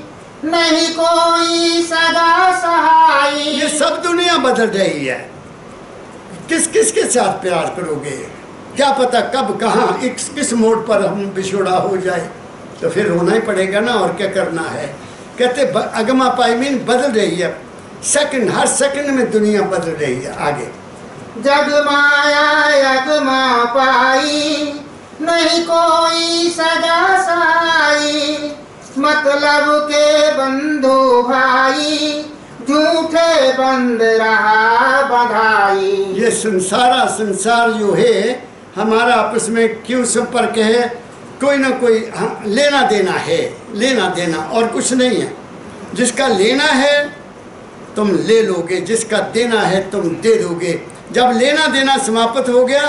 Speaker 2: नहीं कोई सदा सहाय।
Speaker 1: ये सब दुनिया बदल रही है, किस किस के साथ प्यार करोगे? क्या पता कब कहाँ किस मोड़ पर हम बिछोड़ा हो जाए, तो फिर रोना ही पड़ेगा ना, और क्या करना है। कहते अगमा पाई बदल रही है, सेकंड, हर सेकंड में दुनिया बदल रही है। आगे
Speaker 2: जग माया अगमा पाई, नहीं कोई सदा सहाय। मतलब के बंधु भाई, झूठे बंद रहा बधाई।
Speaker 1: ये संसार जो है हमारा आपस में क्यों संपर्क है? कोई ना कोई लेना देना है, लेना देना और कुछ नहीं है। जिसका लेना है तुम ले लोगे, जिसका देना है तुम दे दोगे। जब लेना देना समाप्त हो गया,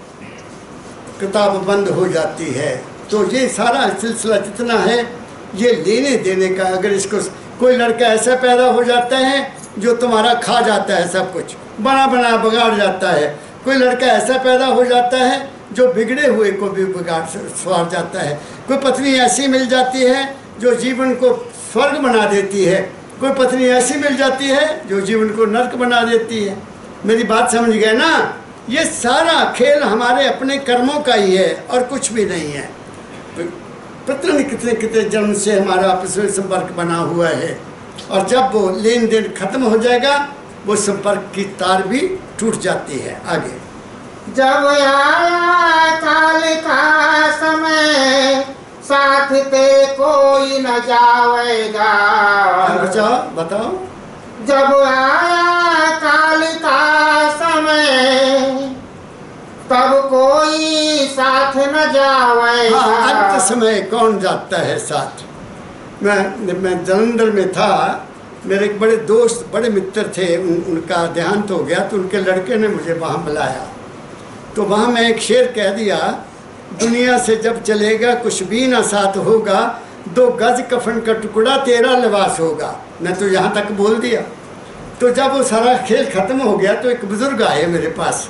Speaker 1: किताब बंद हो जाती है। तो ये सारा सिलसिला जितना है ये लेने देने का। अगर इसको कोई लड़का ऐसा पैदा हो जाता है जो तुम्हारा खा जाता है, सब कुछ बना बना बिगाड़ जाता है। कोई लड़का ऐसा पैदा हो जाता है जो बिगड़े हुए को भी बिगाड़ स्वार जाता है। कोई पत्नी ऐसी मिल जाती है जो जीवन को स्वर्ग बना देती है, कोई पत्नी ऐसी मिल जाती है जो जीवन को नर्क बना देती है। मेरी बात समझ गए ना? ये सारा खेल हमारे अपने कर्मों का ही है और कुछ भी नहीं है। पता नहीं कितने कितने जन्म से हमारा आपस में संपर्क बना हुआ है, और जब वो लेन देन खत्म हो जाएगा वो संपर्क की तार भी टूट जाती है। आगे
Speaker 2: जब आया काल का समय, साथ ते कोई न जाएगा।
Speaker 1: बताओ।
Speaker 2: जब आया काल का समय, तब कोई साथ न जाएगा।
Speaker 1: हाँ, अंत समय कौन जाता है साथ? मैं जलंधर में था, मेरे एक बड़े दोस्त, बड़े मित्र थे, उनका देहांत हो गया, तो उनके लड़के ने मुझे वहाँ बुलाया। तो वहाँ मैं एक शेर कह दिया, दुनिया से जब चलेगा कुछ भी ना साथ होगा, 2 गज कफन का टुकड़ा तेरा लिबास होगा। मैं तो यहाँ तक बोल दिया। तो जब वो सारा खेल खत्म हो गया तो एक बुजुर्ग आए मेरे पास,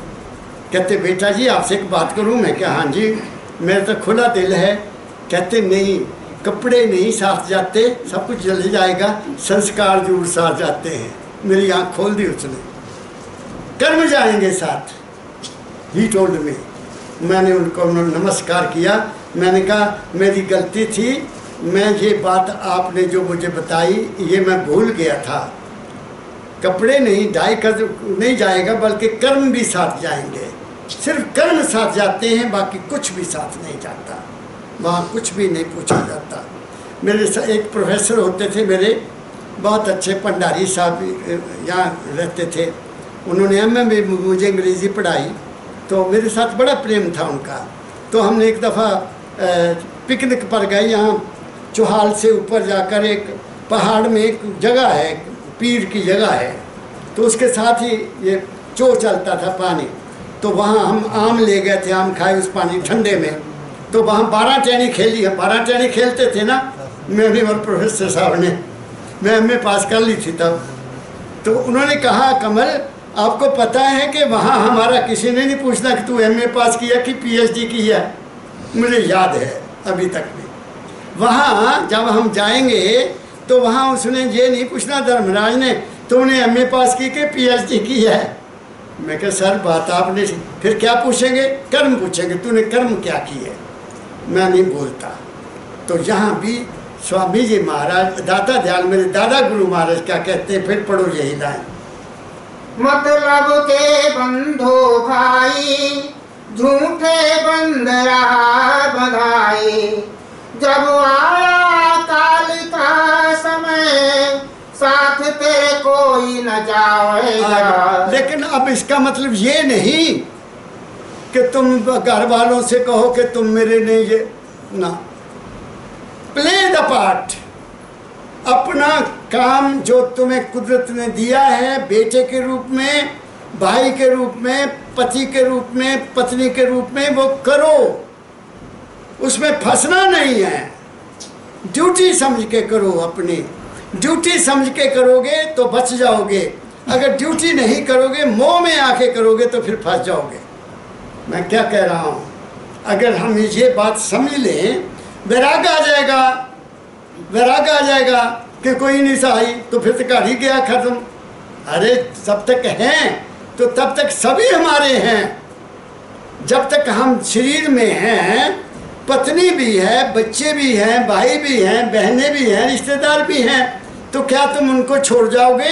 Speaker 1: कहते बेटा जी आपसे एक बात करूं। मैं क्या? हाँ जी, मेरा तो खुला दिल है। कहते नहीं, कपड़े नहीं साथ जाते, सब कुछ जल जाएगा, संस्कार जरूर साथ जाते हैं। मेरी आँख खोल दी उसने। कर्म जाएंगे साथ, ही टोल्ड मी। मैंने उनको नमस्कार किया। मैंने कहा मेरी गलती थी, मैं ये बात आपने जो मुझे बताई ये मैं भूल गया था। कपड़े नहीं, ढाई कर नहीं जाएगा, बल्कि कर्म भी साथ जाएंगे। सिर्फ कर्म साथ जाते हैं, बाकी कुछ भी साथ नहीं जाता। वहाँ कुछ भी नहीं पूछा जाता। मेरे एक प्रोफेसर होते थे मेरे, बहुत अच्छे भंडारी साहब यहाँ रहते थे। उन्होंने एमए में मुझे अंग्रेज़ी पढ़ाई, तो मेरे साथ बड़ा प्रेम था उनका। तो हमने एक दफ़ा पिकनिक पर गए। यहाँ चौहाल से ऊपर जाकर एक पहाड़ में एक जगह है, पीर की जगह है, तो उसके साथ ही ये चो चलता था पानी। तो वहाँ हम आम ले गए थे, आम खाए उस पानी ठंडे में। तो वहाँ 12 टहनी खेली है। 12 टहनी खेलते थे ना, मैंने और प्रोफेसर साहब ने। मैं एमए पास कर ली थी तब। तो उन्होंने कहा कमल आपको पता है कि वहाँ हमारा किसी ने नहीं पूछना कि तू एमए पास किया कि पीएचडी की है। मुझे याद है अभी तक भी। वहाँ जब हम जाएंगे तो वहाँ उसने ये नहीं पूछना धर्मराज ने तुमने एमए पास की कि पीएचडी की है। मैं कहा सर बात आपने, फिर क्या पूछेंगे? कर्म पूछेंगे, तूने कर्म क्या किए। मैं नहीं बोलता। तो यहाँ भी स्वामी जी महाराज, दाता दयाल मेरे दादा गुरु महाराज क्या कहते हैं, फिर पढ़ो यही लाइन।
Speaker 2: मतलब के बंधु भाई, झूठे बंद रहा बधाई। जब आया काल का समय, साथ तेरे कोई न जाएगा।
Speaker 1: लेकिन अब इसका मतलब ये नहीं कि तुम घर वालों से कहो कि तुम मेरे नहीं, ये ना। Play the part. अपना काम जो तुम्हें कुदरत ने दिया है, बेटे के रूप में, भाई के रूप में, पति के रूप में, पत्नी के रूप में, वो करो। उसमें फंसना नहीं है। ड्यूटी समझ के करो। अपनी ड्यूटी समझ के करोगे तो बच जाओगे। अगर ड्यूटी नहीं करोगे, मोह में आके करोगे तो फिर फंस जाओगे। मैं क्या कह रहा हूँ, अगर हम ये बात समझ लें, वैराग्य आ जाएगा। वैराग आ जाएगा कि कोई नहीं सहाई, तो फिर तो घर ही गया खत्म। अरे जब तक हैं तो तब तक सभी हमारे हैं। जब तक हम शरीर में हैं, पत्नी भी है, बच्चे भी हैं, भाई भी हैं, बहनें भी हैं, रिश्तेदार भी हैं, तो क्या तुम उनको छोड़ जाओगे?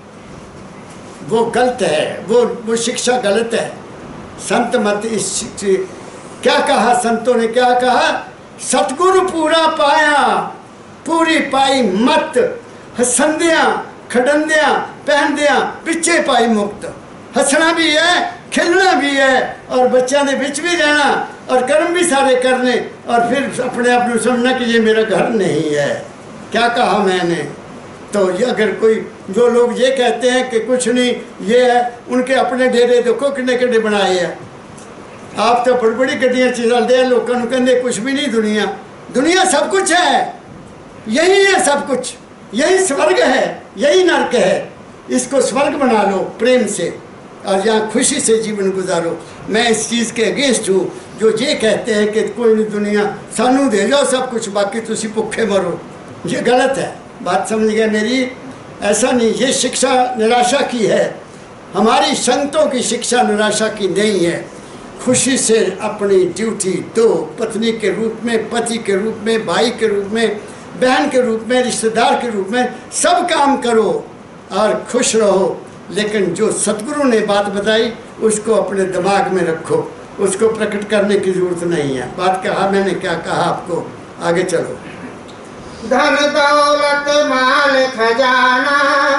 Speaker 1: वो गलत है, वो शिक्षा गलत है। संत मत इस क्या कहा संतों ने, क्या कहा? सतगुरु पूरा पाया पूरी पाई मत, हसंदियाँ खडंदियाँ पहनदियाँ पिछे पाई मुक्त। हंसना भी है, खिलना भी है, और बच्चों के बिच भी रहना, और कर्म भी सारे करने, और फिर अपने आप को समझना कि ये मेरा घर नहीं है। क्या कहा मैंने? तो ये अगर कोई जो लोग ये कहते हैं कि कुछ नहीं ये है, उनके अपने डेरे देखो किन्ने किन्ने बनाए हैं। आप तो बड़ी बड़ी गड्डियाँ चलते हैं, लोगों को कहते कुछ भी नहीं। दुनिया दुनिया सब कुछ है, यही है सब कुछ, यही स्वर्ग है, यही नरक है। इसको स्वर्ग बना लो प्रेम से, और यहाँ खुशी से जीवन गुजारो। मैं इस चीज़ के अगेंस्ट हूँ जो ये कहते हैं कि कोई नहीं दुनिया सानू दे जाओ सब कुछ, बाकी तुसी भुखे मरो। ये गलत है, बात समझ गए मेरी? ऐसा नहीं, ये शिक्षा निराशा की है। हमारी संतों की शिक्षा निराशा की नहीं है। खुशी से अपनी ड्यूटी दो, पत्नी के रूप में, पति के रूप में, भाई के रूप में, बहन के रूप में, रिश्तेदार के रूप में, सब काम करो और खुश रहो। लेकिन जो सतगुरु ने बात बताई उसको अपने दिमाग में रखो, उसको प्रकट करने की जरूरत नहीं है। बात कहा मैंने, क्या कहा आपको? आगे चलो।
Speaker 2: धन दौलत माल खजाना,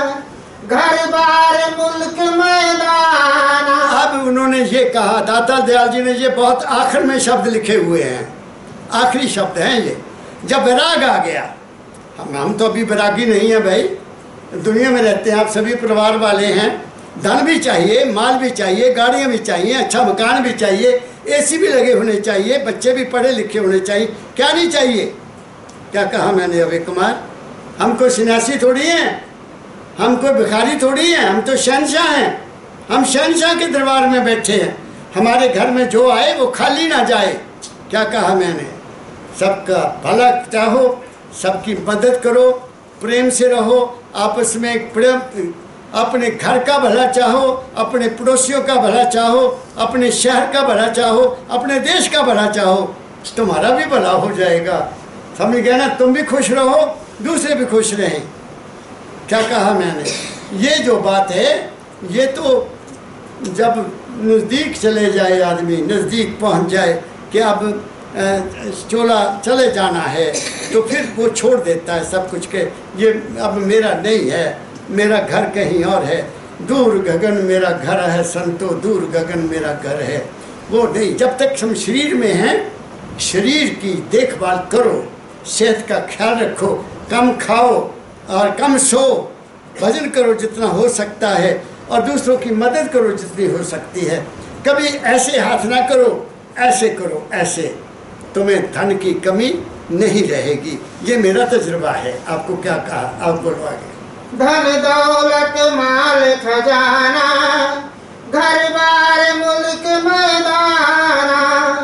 Speaker 2: घर बार मुल्क मैदाना।
Speaker 1: अब उन्होंने ये कहा, दाता दयाल जी ने ये बहुत आखिर में शब्द लिखे हुए हैं, आखिरी शब्द हैं ये। जब वैराग आ गया, हम तो अभी वैरागी नहीं है भाई, दुनिया में रहते हैं, आप सभी परिवार वाले हैं। धन भी चाहिए, माल भी चाहिए, गाड़ियाँ भी चाहिए, अच्छा मकान भी चाहिए, एसी भी लगे होने चाहिए, बच्चे भी पढ़े लिखे होने चाहिए। क्या नहीं चाहिए? क्या कहा मैंने अभय कुमार? हम कोई सन्यासी थोड़ी हैं, हम कोई भिखारी थोड़ी हैं, हम तो शहनशाह हैं। हम शहनशाह के दरबार में बैठे हैं। हमारे घर में जो आए वो खाली ना जाए। क्या कहा मैंने? सबका भला चाहो, सबकी मदद करो, प्रेम से रहो, आपस में प्रेम, अपने घर का भला चाहो, अपने पड़ोसियों का भला चाहो, अपने शहर का भला चाहो, अपने देश का भला चाहो, तुम्हारा भी भला हो जाएगा। समझ गए ना? तुम भी खुश रहो, दूसरे भी खुश रहें। क्या कहा मैंने? ये जो बात है, ये तो जब नज़दीक चले जाए आदमी, नज़दीक पहुंच जाए कि अब चोला चले जाना है, तो फिर वो छोड़ देता है सब कुछ के ये अब मेरा नहीं है, मेरा घर कहीं और है। दूर गगन मेरा घर है संतो, दूर गगन मेरा घर है। वो नहीं, जब तक हम शरीर में हैं, शरीर की देखभाल करो, सेहत का ख्याल रखो, कम खाओ और कम सो, भजन करो जितना हो सकता है, और दूसरों की मदद करो जितनी हो सकती है। कभी ऐसे हाथ ना करो, ऐसे करो, ऐसे, तुम्हें धन की कमी नहीं रहेगी। ये मेरा तजुर्बा है। आपको क्या कहा? आप बोलो आगे।
Speaker 2: धन दौलत माल खजाना, घर बार मुल्क मैदाना,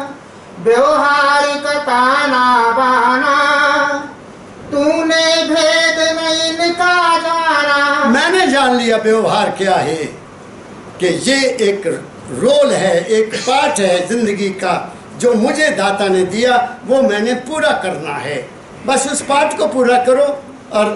Speaker 2: व्यवहार का ताना बाना, तूने भेद नहीं इनका जाना।
Speaker 1: मैंने जान लिया व्यवहार क्या है, कि ये एक रोल है, एक पार्ट है जिंदगी का, जो मुझे दाता ने दिया वो मैंने पूरा करना है। बस उस पार्ट को पूरा करो। और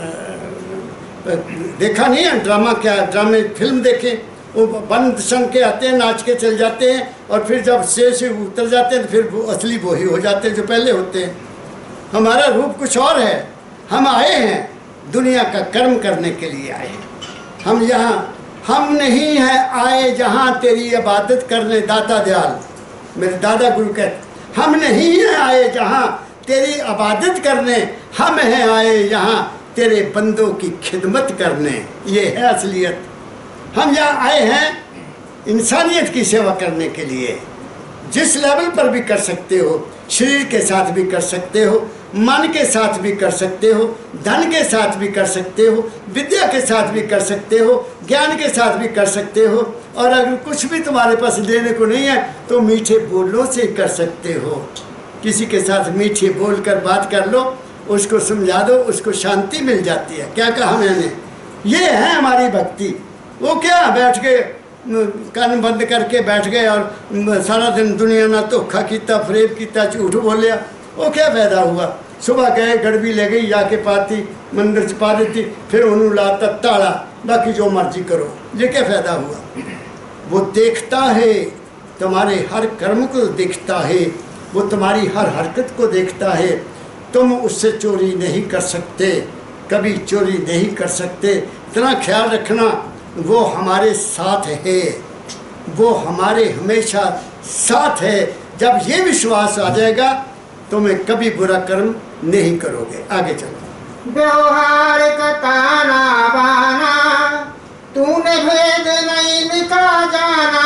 Speaker 1: देखा नहीं है ड्रामा? क्या ड्रामे फिल्म देखे, वो बंद सन के आते हैं, नाच के चल जाते हैं, और फिर जब स्टेज से उतर जाते हैं तो फिर वो असली वो ही हो जाते हैं जो पहले होते हैं। हमारा रूप कुछ और है। हम आए हैं दुनिया का कर्म करने के लिए आए हैं। हम यहाँ हम नहीं हैं आए जहाँ तेरी इबादत करने। दाता दयाल मेरे दादा गुरु कहते, हम नहीं हैं आए जहाँ तेरी इबादत करने, हम हैं आए यहाँ तेरे बंदों की खिदमत करने। ये है असलियत। हम यहाँ आए हैं इंसानियत की सेवा करने के लिए। जिस लेवल पर भी कर सकते हो, शरीर के साथ भी कर सकते हो, मन के साथ भी कर सकते हो, धन के साथ भी कर सकते हो, विद्या के साथ भी कर सकते हो, ज्ञान के साथ भी कर सकते हो, और अगर कुछ भी तुम्हारे पास देने को नहीं है तो मीठे बोलों से कर सकते हो। किसी के साथ मीठे बोल कर बात कर लो, उसको समझा दो, उसको शांति मिल जाती है। क्या कहा मैंने? ये है हमारी भक्ति। वो क्या बैठ के कान बंद करके बैठ गए और सारा दिन दुनिया ना धोखा किया, फरेब किया, झूठ बोलिया, वो क्या फायदा हुआ? सुबह गए, गड़बी ले गई, जाके पाती मंदिर च पा देती, फिर उन्होंने लाता ताला, बाकी जो मर्जी करो, ये क्या फायदा हुआ? वो देखता है, तुम्हारे हर कर्म को देखता है, वो तुम्हारी हर हरकत को देखता है। तुम उससे चोरी नहीं कर सकते, कभी चोरी नहीं कर सकते। इतना ख्याल रखना, वो हमारे साथ है, वो हमारे हमेशा साथ है। जब ये विश्वास आ जाएगा तुम्हें कभी बुरा कर्म नहीं करोगे। आगे चलो।
Speaker 2: व्यवहार का ताना बाना, तूने भेद नहीं लिखा जाना,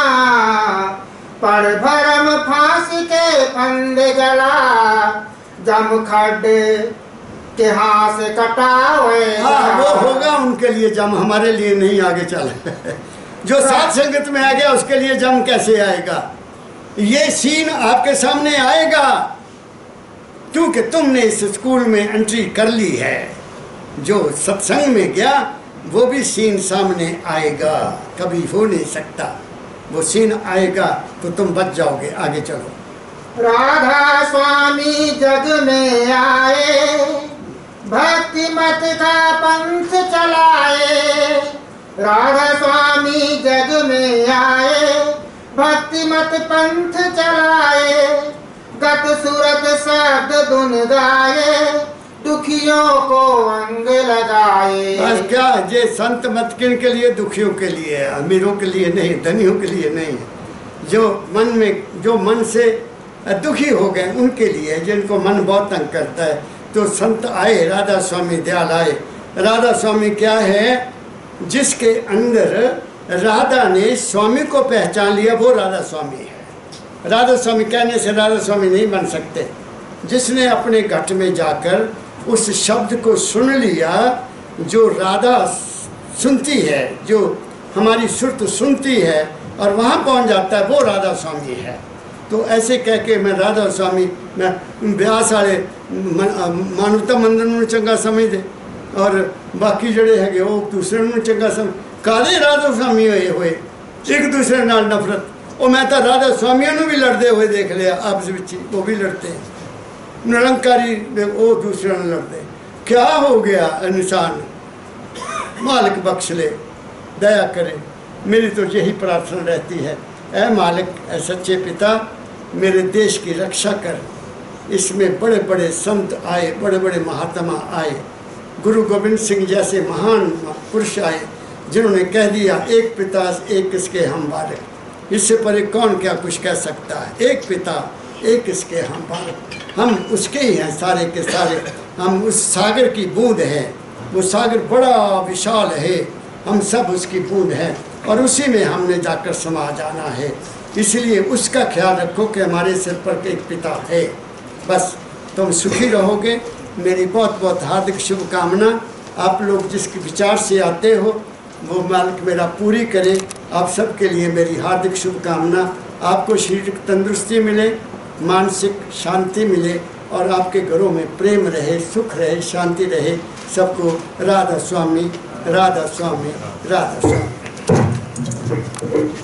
Speaker 2: पर भरम फांसी के फंदे जला, जम खड्डे के हाथ से कटावे।
Speaker 1: हाँ, वो होगा उनके लिए जम, हमारे लिए नहीं। आगे चल। जो साथ संगत में आ गया उसके लिए जम कैसे आएगा? ये सीन आपके सामने आएगा क्योंकि तुमने इस स्कूल में एंट्री कर ली है। जो सत्संग में गया वो भी सीन सामने आएगा, कभी हो नहीं सकता। वो सीन आएगा तो तुम बच जाओगे। आगे चलो।
Speaker 2: राधा स्वामी जग में आए, भक्ति मत का पंथ चलाए। राधा स्वामी जग में आए, भक्ति मत पंथ चलाए। गत सूरत शब्द धुन गाए, दुखियों को अंग लगाए।
Speaker 1: बस क्या, ये संत मत किन के लिए? दुखियों के लिए, अमीरों के लिए नहीं, धनियों के लिए नहीं। जो मन से दुखी हो गए उनके लिए, जिनको मन बहुत तंग करता है। तो संत आए, राधा स्वामी दयाल आए। राधा स्वामी क्या है? जिसके अंदर राधा ने स्वामी को पहचान लिया, वो राधा स्वामी है। राधा स्वामी कहने से राधा स्वामी नहीं बन सकते। जिसने अपने घट में जाकर उस शब्द को सुन लिया जो राधा सुनती है, जो हमारी सुरत सुनती है, और वहाँ पहुँच जाता है, वो राधा स्वामी है। तो ऐसे कह के मैं राधा स्वामी, मैं ब्यास वाले मानवता मंदिर में चंगा समझते और बाकी जड़े है वो दूसरे में चंगा समझ। काले राधा स्वामी हुए एक दूसरे नाल नफरत। और मैं तो राधा स्वामियों ने भी लड़ते हुए देख लिया आपस में, वो भी लड़ते हैं। निरंकारी वो दूसरे ने लड़ते। क्या हो गया? इंसान मालिक बख्श ले, दया करे। मेरी तो यही प्रार्थना रहती है, ऐ मालिक, ऐ सच्चे पिता, मेरे देश की रक्षा कर। इसमें बड़े बड़े संत आए, बड़े बड़े महात्मा आए, गुरु गोविंद सिंह जैसे महान पुरुष आए, जिन्होंने कह दिया एक पिता एक इसके हम बालक। इससे परे कौन क्या कुछ कह सकता है? एक पिता एक इसके हम बालक। हम उसके ही हैं सारे के सारे। हम उस सागर की बूंद हैं। वो सागर बड़ा विशाल है, हम सब उसकी बूंद हैं, और उसी में हमने जाकर समा जाना है। इसलिए उसका ख्याल रखो कि हमारे सिर पर एक पिता है। बस तुम सुखी रहोगे। मेरी बहुत बहुत हार्दिक शुभकामना। आप लोग जिसके विचार से आते हो वो मालिक मेरा पूरी करे। आप सबके लिए मेरी हार्दिक शुभकामना। आपको शारीरिक तंदुरुस्ती मिले, मानसिक शांति मिले, और आपके घरों में प्रेम रहे, सुख रहे, शांति रहे। सबको राधा स्वामी, राधा स्वामी, राधा स्वामी।